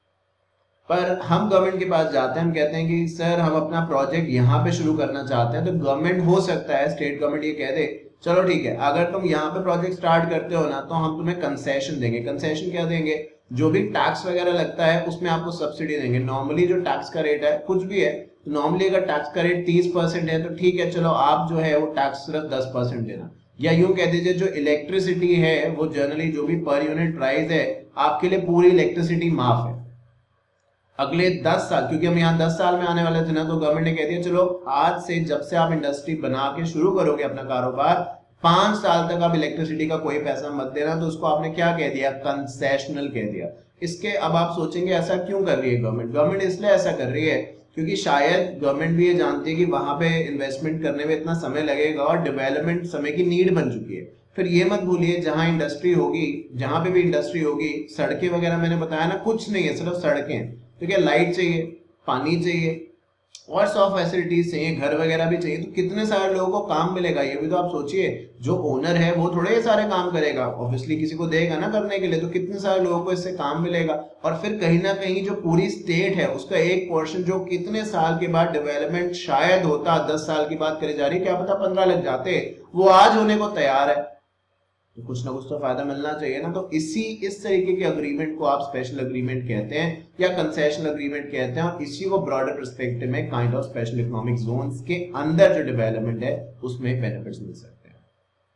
पर हम गवर्नमेंट के पास जाते हैं, हम कहते हैं कि सर हम अपना प्रोजेक्ट यहाँ पे शुरू करना चाहते हैं, तो गवर्नमेंट हो सकता है, स्टेट गवर्नमेंट ये कह दे, चलो ठीक है, अगर तुम यहाँ पे प्रोजेक्ट स्टार्ट करते हो ना, तो हम तुम्हें कंसेशन देंगे। कंसेशन क्या देंगे? जो भी टैक्स वगैरह लगता है उसमें आपको सब्सिडी देंगे। नॉर्मली जो टैक्स का रेट है, कुछ भी है, तो नॉर्मली अगर टैक्स का रेट तीस परसेंट है तो ठीक है, चलो आप जो है वो टैक्स सिर्फ दस परसेंट देना, या यूं कह दीजिए जो इलेक्ट्रिसिटी है वो जनरली जो भी पर यूनिट प्राइस है, आपके लिए पूरी इलेक्ट्रिसिटी माफ है अगले दस साल, क्योंकि हम यहाँ दस साल में आने वाले थे ना, तो गवर्नमेंट ने कह दिया चलो आज से जब से आप इंडस्ट्री बना के शुरू करोगे अपना कारोबार, पांच साल तक आप इलेक्ट्रिसिटी का कोई पैसा मत देना। तो उसको आपने क्या कह दिया? कंसेशनल कह दिया। इसके अब आप सोचेंगे ऐसा क्यों कर रही है गवर्नमेंट? गवर्नमेंट इसलिए ऐसा कर रही है क्योंकि शायद गवर्नमेंट भी ये जानती है कि वहां पे इन्वेस्टमेंट करने में इतना समय लगेगा और डेवलपमेंट समय की नीड बन चुकी है। फिर ये मत भूलिए जहां इंडस्ट्री होगी, जहां पे भी इंडस्ट्री होगी, सड़कें वगैरह मैंने बताया ना, कुछ नहीं है, सिर्फ सड़कें। तो क्या लाइट चाहिए, पानी चाहिए, और सौ फैसिलिटीज चाहिए, घर वगैरह भी चाहिए, तो कितने सारे लोगों को काम मिलेगा, ये भी तो आप सोचिए। जो ओनर है वो थोड़े सारे काम करेगा, ऑब्वियसली किसी को देगा ना करने के लिए, तो कितने सारे लोगों को इससे काम मिलेगा। और फिर कहीं ना कहीं जो पूरी स्टेट है उसका एक पोर्शन जो कितने साल के बाद डेवलपमेंट शायद होता, दस साल की बात करी जा रही, क्या पता पंद्रह लग जाते, वो आज होने को तैयार है, तो कुछ ना कुछ तो फायदा मिलना चाहिए ना। तो इसी इस तरीके के अग्रीमेंट को आप स्पेशल अग्रीमेंट कहते हैं या कंसेशनल अग्रीमेंट कहते हैं, और इसी को ब्रॉडर पर्सपेक्टिव में kind of special economic zones के अंदर जो डेवलपमेंट है उसमें बेनिफिट्स मिल सकते हैं।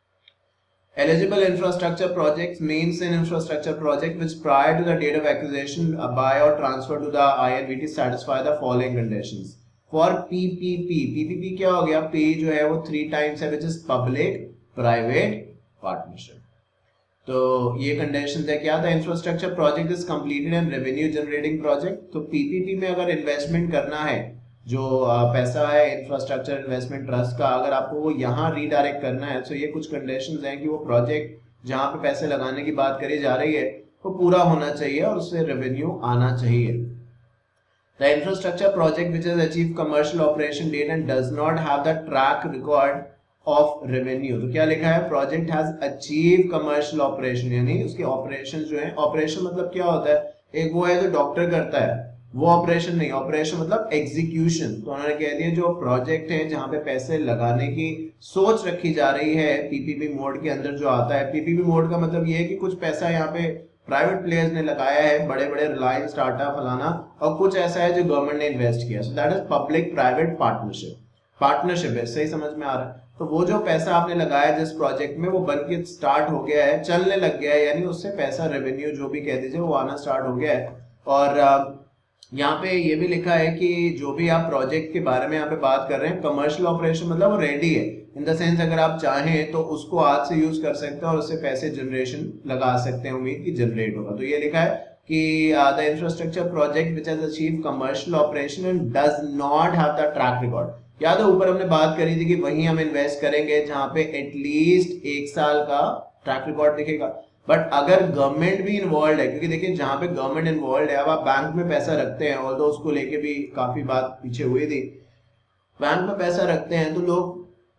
Eligible infrastructure projects means an infrastructure project which prior to the date of acquisition by or transfer to the I N V T satisfy the following conditions. For P P P, P P P क्या हो गया, P जो है वो three times है, which is public, private, partnership. तो ये condition है क्या था, infrastructure project is completed and revenue generating project. तो पीपीपी में अगर इन्वेस्टमेंट करना है, जो पैसा है इंफ्रास्ट्रक्चर इन्वेस्टमेंट ट्रस्ट का, अगर आपको वो यहाँ रीडायरेक्ट करना है, तो ये कुछ कंडीशंस हैं कि वो प्रोजेक्ट जहाँ पे पैसे लगाने की बात करी जा रही है वो पूरा होना चाहिए और उससे रेवेन्यू आना चाहिए। The infrastructure project which has achieved commercial operation date and does not have the track record of revenue, तो क्या लिखा है, project has achieve commercial operation, यानी उसके ऑपरेशन जो है, ऑपरेशन मतलब क्या होता है, एक वो है जो डॉक्टर करता है, वो ऑपरेशन नहीं, ऑपरेशन मतलब एग्जीक्यूशन। तो उन्होंने कह दिया जो प्रोजेक्ट है जहां पे पैसे लगाने की सोच रखी जा रही है पीपीपी मोड के अंदर जो आता है, पीपीपी मोड का मतलब ये है कि कुछ पैसा यहाँ पे प्राइवेट प्लेयर्स ने लगाया है, बड़े बड़े रिलायंस, टाटा, फलाना, और कुछ ऐसा है जो गवर्नमेंट ने इन्वेस्ट किया, so that is public private partnership. Partnership है, सही समझ में आ रहा है। तो वो जो पैसा आपने लगाया जिस प्रोजेक्ट में, वो बन के स्टार्ट हो गया है, चलने लग गया है, यानी उससे पैसा, रेवेन्यू जो भी कह दीजिए, वो आना स्टार्ट हो गया है। और यहाँ पे ये भी लिखा है कि जो भी आप प्रोजेक्ट के बारे में यहाँ पे बात कर रहे हैं, कमर्शियल ऑपरेशन मतलब वो रेडी है, इन द सेंस अगर आप चाहें तो उसको आज से यूज कर सकते हैं और उससे पैसे जनरेशन लगा सकते हैं, उम्मीद की जनरेट होगा। तो ये लिखा है कि the infrastructure project which has achieved commercial operation and does not have the track record. याद है ऊपर हमने बात करी थी कि वहीं हम इन्वेस्ट करेंगे जहां पे एटलीस्ट एक साल का ट्रैक रिकॉर्ड दिखेगा। बट अगर गवर्नमेंट भी इन्वॉल्व है, क्योंकि देखिए जहां पे गवर्नमेंट इन्वॉल्व है, अब आप बैंक में पैसा रखते हैं, और तो उसको लेके भी काफी बात पीछे हुई थी, बैंक में पैसा रखते हैं तो लोग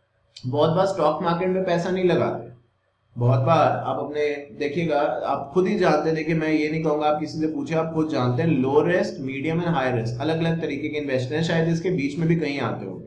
बहुत बार स्टॉक मार्केट में पैसा नहीं लगाते। बहुत बार आप अपने देखिएगा, आप खुद ही जानते हैं, देखिए मैं ये नहीं कहूंगा आप किसी से पूछे, आप खुद जानते हैं low risk, medium and high risk, अलग अलग तरीके के इन्वेस्टर हैं, शायद इसके बीच में भी कहीं आते होंगे,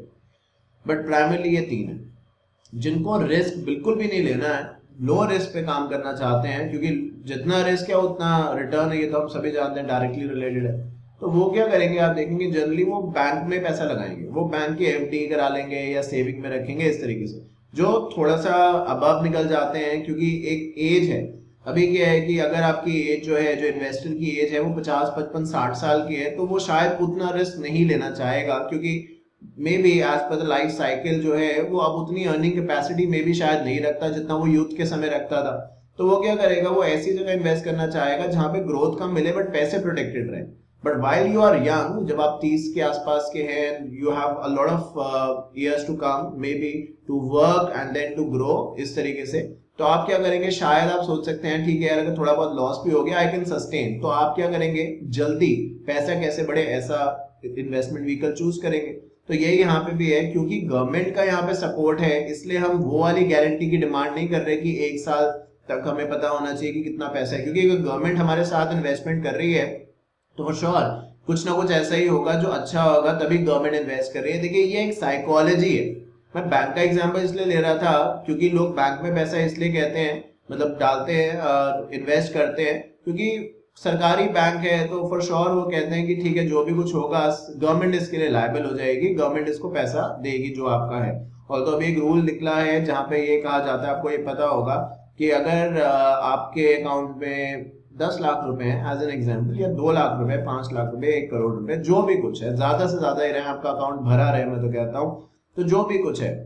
बट प्राइमरली ये तीन है। जिनको रिस्क बिल्कुल भी नहीं लेना है, लो रिस्क पे काम करना चाहते हैं, क्योंकि जितना रिस्क है उतना रिटर्न है, ये तो हम सभी जानते हैं, डायरेक्टली रिलेटेड है, तो वो क्या करेंगे, आप देखेंगे जनरली वो बैंक में पैसा लगाएंगे, वो बैंक की एफडी करा लेंगे या सेविंग में रखेंगे, इस तरीके से। जो थोड़ा सा अबव निकल जाते हैं, क्योंकि एक एज है, अभी क्या है कि अगर आपकी एज जो है, जो इन्वेस्टर की एज है वो पचास पचपन साठ साल की है, तो वो शायद उतना रिस्क नहीं लेना चाहेगा, क्योंकि maybe as per the life cycle जो है वो अब उतनी अर्निंग कैपेसिटी में भी शायद नहीं रखता जितना वो यूथ के समय रखता था। तो वो क्या करेगा, वो ऐसी जगह इन्वेस्ट करना चाहेगा जहां पे ग्रोथ कम मिले बट पैसे प्रोटेक्टेड रहे। But while you are young, जब आप तीस के आसपास के हैं, you have a lot of years to come, maybe to work and then to grow, इस तरीके से, तो आप क्या करेंगे, शायद आप सोच सकते हैं ठीक है यार अगर थोड़ा बहुत लॉस भी हो गया आई कैन सस्टेन, तो आप क्या करेंगे, जल्दी पैसा कैसे बढ़े ऐसा इन्वेस्टमेंट व्हीकल चूज करेंगे। तो यही यहाँ पे भी है, क्योंकि गवर्नमेंट का यहाँ पे सपोर्ट है, इसलिए हम वो वाली गारंटी की डिमांड नहीं कर रहे कि एक साल तक हमें पता होना चाहिए कि कितना पैसा है, क्योंकि अगर गवर्नमेंट हमारे साथ इन्वेस्टमेंट कर रही है तो फॉर श्योर कुछ ना कुछ ऐसा ही होगा जो अच्छा होगा, तभी गवर्नमेंट इन्वेस्ट कर रही है। देखिए ये एक साइकोलॉजी है, मैं बैंक का एग्जाम्पल इसलिए ले रहा था क्योंकि लोग बैंक में पैसा इसलिए कहते हैं, मतलब डालते हैं, इन्वेस्ट करते हैं, क्योंकि सरकारी बैंक है तो फॉर श्योर वो कहते हैं कि ठीक है जो भी कुछ होगा गवर्नमेंट इसके लिए लायबल हो जाएगी, गवर्नमेंट इसको पैसा देगी जो आपका है। और तो अभी एक रूल निकला है जहां पे ये कहा जाता है, आपको ये पता होगा कि अगर आपके अकाउंट में दस लाख रुपए हैं एज एन एग्जांपल, या दो लाख रुपए, पांच लाख रुपए, एक करोड़ रुपए, जो भी कुछ है, ज्यादा से ज्यादा ही रहे, आपका अकाउंट भरा रहे, मैं तो कहता हूँ, तो जो भी कुछ है,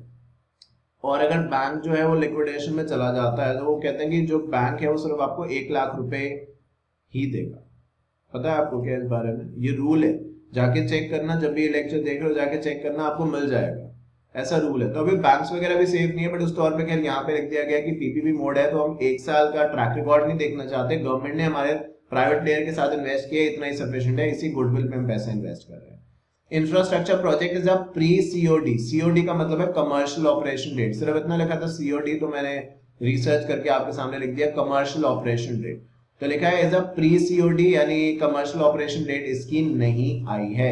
और अगर बैंक जो है वो लिक्विडेशन में चला जाता है तो वो कहते हैं कि जो बैंक है वो सिर्फ आपको एक लाख रुपए ही देगा। पता है आपको क्या इस बारे में, ये रूल है, जाके चेक करना, जब भी ये लेक्चर देख रहे हो जाके चेक करना, आपको मिल जाएगा, ऐसा रूल है। तो अभी बैंक्स वगैरह भी सेफ नहीं है, बट उस तौर पे खैर यहाँ पे लिख दिया गया कि पीपीपी मोड है तो हम एक साल का ट्रैक रिकॉर्ड नहीं देखना चाहते, गवर्नमेंट ने हमारे प्राइवेट प्लेयर के साथ इन्वेस्ट किया, इतना ही सफिशिएंट है, इसी गुडविल पे हम पैसा इन्वेस्ट कर रहे हैं। Infrastructure project is a pre COD, COD का मतलब है कमर्शियल ऑपरेशन डेट, सिर्फ इतना लिखा था सीओडी, तो मैंने रिसर्च करके आपके सामने लिख दिया कमर्शियल ऑपरेशन डेट। तो लिखा है एज अ प्री सीओडी, यानी कमर्शियल ऑपरेशन डेट इसकी नहीं आई है।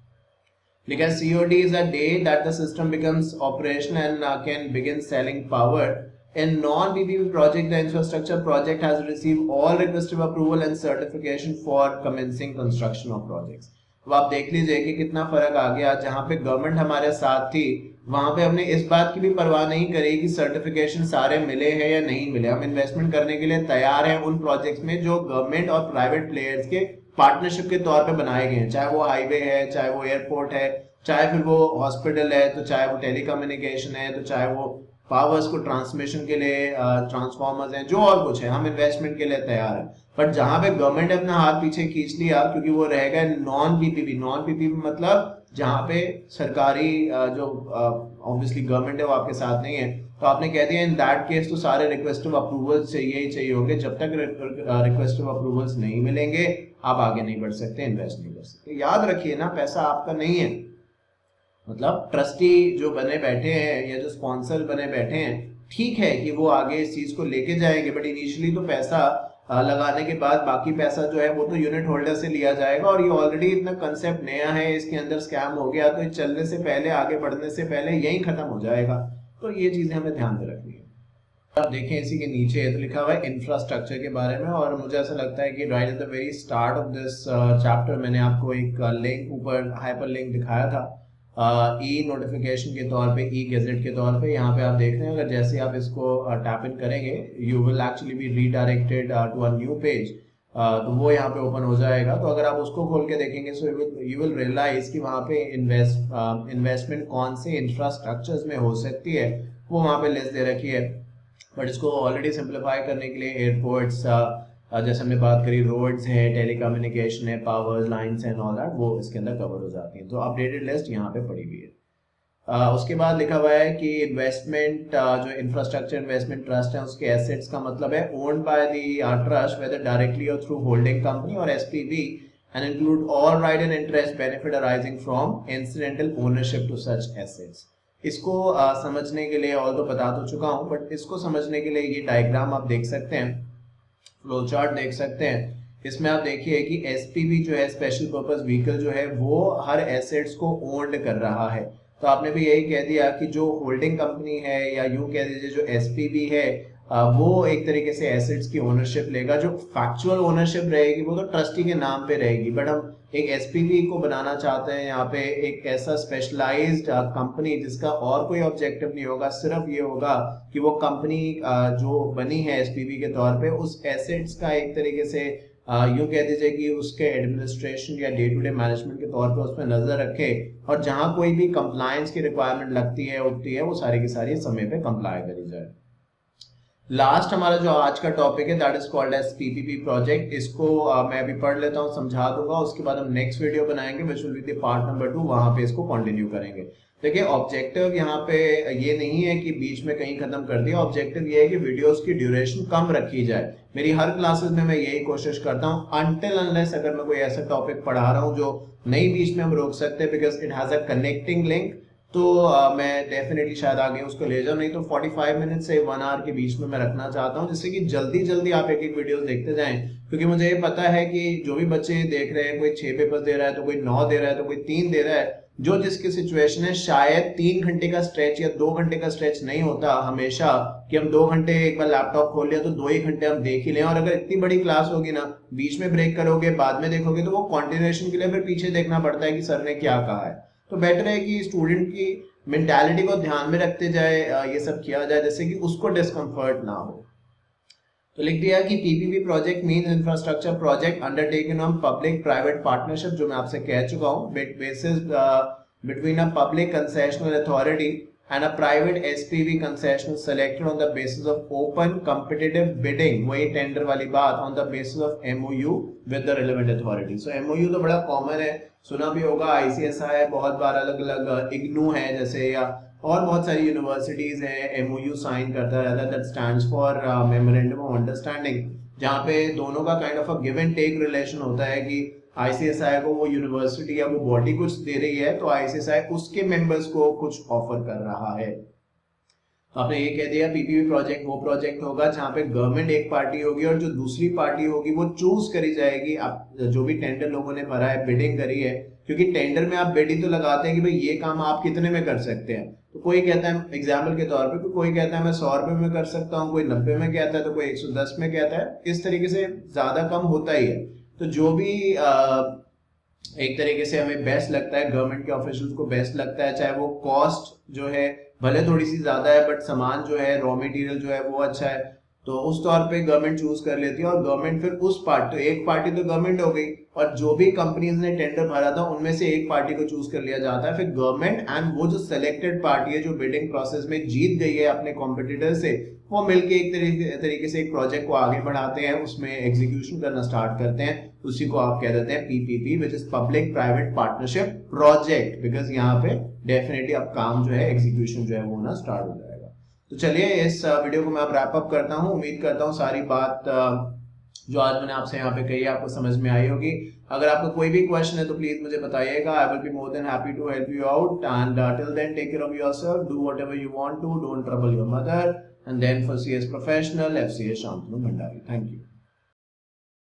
लिखा है COD is a day that the system becomes operational and can begin selling power. In non-P P P project, the infrastructure project has received all requested approval and certification for commencing construction of projects. अब आप देख लीजिए कि कितना फर्क आ गया। जहां पे गवर्नमेंट हमारे साथ थी वहां पे हमने इस बात की भी परवाह नहीं करी कि सर्टिफिकेशन सारे मिले हैं या नहीं मिले। हम इन्वेस्टमेंट करने के लिए तैयार हैं उन प्रोजेक्ट्स में जो गवर्नमेंट और प्राइवेट प्लेयर्स के पार्टनरशिप के तौर पे बनाए गए हैं, चाहे वो हाईवे है, चाहे वो एयरपोर्ट है, चाहे फिर वो हॉस्पिटल है, तो चाहे वो टेलीकम्युनिकेशन है, तो चाहे वो पावर्स को ट्रांसमिशन के लिए ट्रांसफॉर्मर्स हैं, जो और कुछ है, हम इन्वेस्टमेंट के लिए तैयार हैं। बट जहां पे गवर्नमेंट ने अपना हाथ पीछे खींच लिया, क्योंकि वो रहेगा नॉन पीपीपी। नॉन पीपीपी मतलब जहां पे सरकारी जो ऑब्वियसली गवर्नमेंट है वो आपके साथ नहीं है, तो आपने कह दिया इन दैट केस तो सारे रिक्वेस्टिव अप्रूवल्स चाहिए ही चाहिए होंगे। जब तक रिक्वेस्टिव अप्रूवल्स नहीं मिलेंगे आप आगे नहीं बढ़ सकते, इन्वेस्ट नहीं कर सकते। याद रखिए ना, पैसा आपका नहीं है, मतलब ट्रस्टी जो बने बैठे हैं या जो स्पॉन्सर बने बैठे हैं, ठीक है कि वो आगे इस चीज को लेके जाएंगे, बट इनिशियली तो पैसा लगाने के बाद बाकी पैसा जो है वो तो यूनिट होल्डर से लिया जाएगा। और ये ऑलरेडी इतना कंसेप्ट नया है, इसके अंदर स्कैम हो गया, तो चलने से पहले, आगे बढ़ने से पहले यही खत्म हो जाएगा। तो ये चीजें हमें ध्यान में रखनी है। अब देखें इसी के नीचे तो लिखा हुआ है इंफ्रास्ट्रक्चर के बारे में, और मुझे ऐसा लगता है कि right at the very start of this chapter मैंने आपको एक लिंक ऊपर हाइपर लिंक दिखाया था ई नोटिफिकेशन के तौर पे, ई गेजेट के तौर पे। यहाँ पे आप देख रहे हैं, अगर जैसे आप इसको टैप इन करेंगे you will actually be redirected to a new page, तो वो यहाँ पे ओपन हो जाएगा। तो अगर आप उसको खोल के देखेंगे सो यू विल रियलाइज कि वहाँ पे इन्वेस्ट इन्वेस्टमेंट कौन से इंफ्रास्ट्रक्चर्स में हो सकती है, वो वहाँ पे लिस्ट दे रखी है। बट इसको ऑलरेडी सिंप्लीफाई करने के लिए एयरपोर्ट्स, जैसे हमने बात करी, रोड्स है, टेलीकम्युनिकेशन है, powers, lines and all that, वो इसके अंदर कवर हो जाती हैं। तो अपडेटेड लिस्ट यहाँ पे पड़ी हुई है। uh, उसके बाद लिखा हुआ है कि इन्वेस्टमेंट uh, जो इंफ्रास्ट्रक्चर इन्वेस्टमेंट ट्रस्ट है उसके एसेट्स का मतलब है owned by the trust whether directly और थ्रू होल्डिंग कंपनी और SPV and include all right and interest benefit arising from incidental ownership to such assets. इसको uh, समझने के लिए, और तो बता तो चुका हूँ, बट इसको समझने के लिए ये डायग्राम आप देख सकते हैं, फ्लो चार्ट देख सकते हैं। इसमें आप देखिए कि एसपीवी जो है, स्पेशल पर्पस व्हीकल जो है, वो हर एसेट्स को ओन्ड कर रहा है। तो आपने भी यही कह दिया कि जो होल्डिंग कंपनी है, या यूं कह दीजिए जो एसपीवी है, वो एक तरीके से एसेट्स की ओनरशिप लेगा। जो फैक्चुअल ओनरशिप रहेगी वो तो ट्रस्टी के नाम पे रहेगी, बट हम एक एसपीवी को बनाना चाहते हैं यहाँ पे एक ऐसा स्पेशलाइज्ड कंपनी जिसका और कोई ऑब्जेक्टिव नहीं होगा, सिर्फ ये होगा कि वो कंपनी जो बनी है एसपीवी के तौर पे उस एसेट्स का एक तरीके से यूं कह दीजिए कि उसके एडमिनिस्ट्रेशन या डे टू डे मैनेजमेंट के तौर पे उस पर नजर रखे, और जहां कोई भी कंप्लायंस की रिक्वायरमेंट लगती है, उठती है, वो सारी की सारी समय पे कंप्लाई करी जाए। लास्ट हमारा जो आज का टॉपिक है that is called as PPP project. इसको uh, मैं अभी पढ़ लेता हूँ, समझा दूंगा, उसके बाद हम नेक्स्ट वीडियो बनाएंगे which will be the part number two, वहां पे इसको कंटिन्यू करेंगे। देखिए ऑब्जेक्टिव यहाँ पे ये नहीं है कि बीच में कहीं खत्म कर दिया, ऑब्जेक्टिव ये है कि वीडियोस की ड्यूरेशन कम रखी जाए। मेरी हर क्लासेस में मैं यही कोशिश करता हूँ, अनटिल अनलेस अगर मैं कोई ऐसा टॉपिक पढ़ा रहा हूँ जो नहीं बीच में हम रोक सकते because it has a connecting link, तो uh, मैं डेफिनेटली शायद आगे उसको ले जाऊं, नहीं तो पैंतालीस मिनट से वन आवर के बीच में मैं रखना चाहता हूं, जिससे कि जल्दी जल्दी आप एक एक वीडियो देखते जाएं। क्योंकि मुझे ये पता है कि जो भी बच्चे देख रहे हैं, कोई छह पेपर दे रहा है, तो कोई नौ दे रहा है, तो कोई तीन दे रहा है, जो जिसकी सिचुएशन है, शायद तीन घंटे का स्ट्रेच या दो घंटे का स्ट्रेच नहीं होता हमेशा कि हम दो घंटे एक बार लैपटॉप खोल लिया तो दो ही घंटे हम देख ही लें। और अगर इतनी बड़ी क्लास होगी ना, बीच में ब्रेक करोगे, बाद में देखोगे, तो वो कॉन्टिन्यूएशन के लिए फिर पीछे देखना पड़ता है कि सर ने क्या कहा है। तो बेटर है कि स्टूडेंट की मेंटालिटी को ध्यान में रखते जाए ये सब किया जाए, जैसे कि उसको डिस्कम्फर्ट ना हो। तो लिख दिया कि PPP project means infrastructure project undertaken on public private partnership, जो मैं आपसे कह चुका हूं, basis between a public concessional authority and a private S P V concession selected on the basis of open competitive bidding, वही tender वाली बात, on the basis of M O U with the relevant authority। so M O U तो बड़ा common है, सुना भी होगा, I C S I है, बहुत बार अलग अलग इग्नू है जैसे, या और बहुत सारी यूनिवर्सिटीज हैं, M O U साइन करता रहता है, that stands for memorandum of understanding, जहाँ पे दोनों का kind of a give and take relation होता है कि आईसीएसआई को वो यूनिवर्सिटी या वो बॉडी कुछ दे रही है तो आईसीएसआई उसके मेंबर्स को कुछ ऑफर कर रहा है। तो आपने ये कह दिया पीपीपी प्रोजेक्ट वो प्रोजेक्ट होगा जहां पे गवर्नमेंट एक पार्टी होगी और जो दूसरी पार्टी होगी वो चूज करी जाएगी। आप जो भी टेंडर लोगों ने भरा है, बिडिंग करी है, क्योंकि टेंडर में आप बिडिंग तो लगाते हैं कि भाई ये काम आप कितने में कर सकते हैं। तो कोई कहता है एग्जाम्पल के तौर पे, कोई कहता है मैं सौ रुपए में कर सकता हूँ, कोई नब्बे में कहता है, तो कोई एक सौ दस में कहता है। इस तरीके से ज्यादा कम होता ही है। तो जो भी आ, एक तरीके से हमें बेस्ट लगता है, गवर्नमेंट के ऑफिशियल्स को बेस्ट लगता है, चाहे वो कॉस्ट जो है भले थोड़ी सी ज्यादा है बट सामान जो है रॉ मटेरियल जो है वो अच्छा है, तो उस तौर पे गवर्नमेंट चूज कर लेती है। और गवर्नमेंट फिर उस पार्ट, तो एक पार्टी तो गवर्नमेंट हो गई और जो भी कंपनीज ने टेंडर भरा था उनमें से एक पार्टी को चूज कर लिया जाता है। फिर गवर्नमेंट एंड वो जो सिलेक्टेड पार्टी है जो बिडिंग प्रोसेस में जीत गई है अपने कॉम्पिटिटर से, वो मिलके एक तरीके तरीके से एक प्रोजेक्ट को आगे बढ़ाते हैं, उसमें एग्जीक्यूशन करना स्टार्ट करते हैं। उसी को आप कह देते हैं PPP, which is public private partnership project, because यहाँ पे डेफिनेटली अब काम जो है एग्जीक्यूशन जो है वो होना स्टार्ट हो जाएगा। तो चलिए इस वीडियो को मैं अब रैप अप करता हूँ। उम्मीद करता हूँ सारी बात जो आज मैंने आपसे यहाँ पे कही आपको समझ में आई होगी। अगर आपको कोई भी क्वेश्चन है तो प्लीज मुझे बताइएगा। I will be more than happy to help you out and till then take care of yourself, do whatever you want to, don't trouble your mother, and then for CS professional FCA Shantanu Bhandari. Thank you.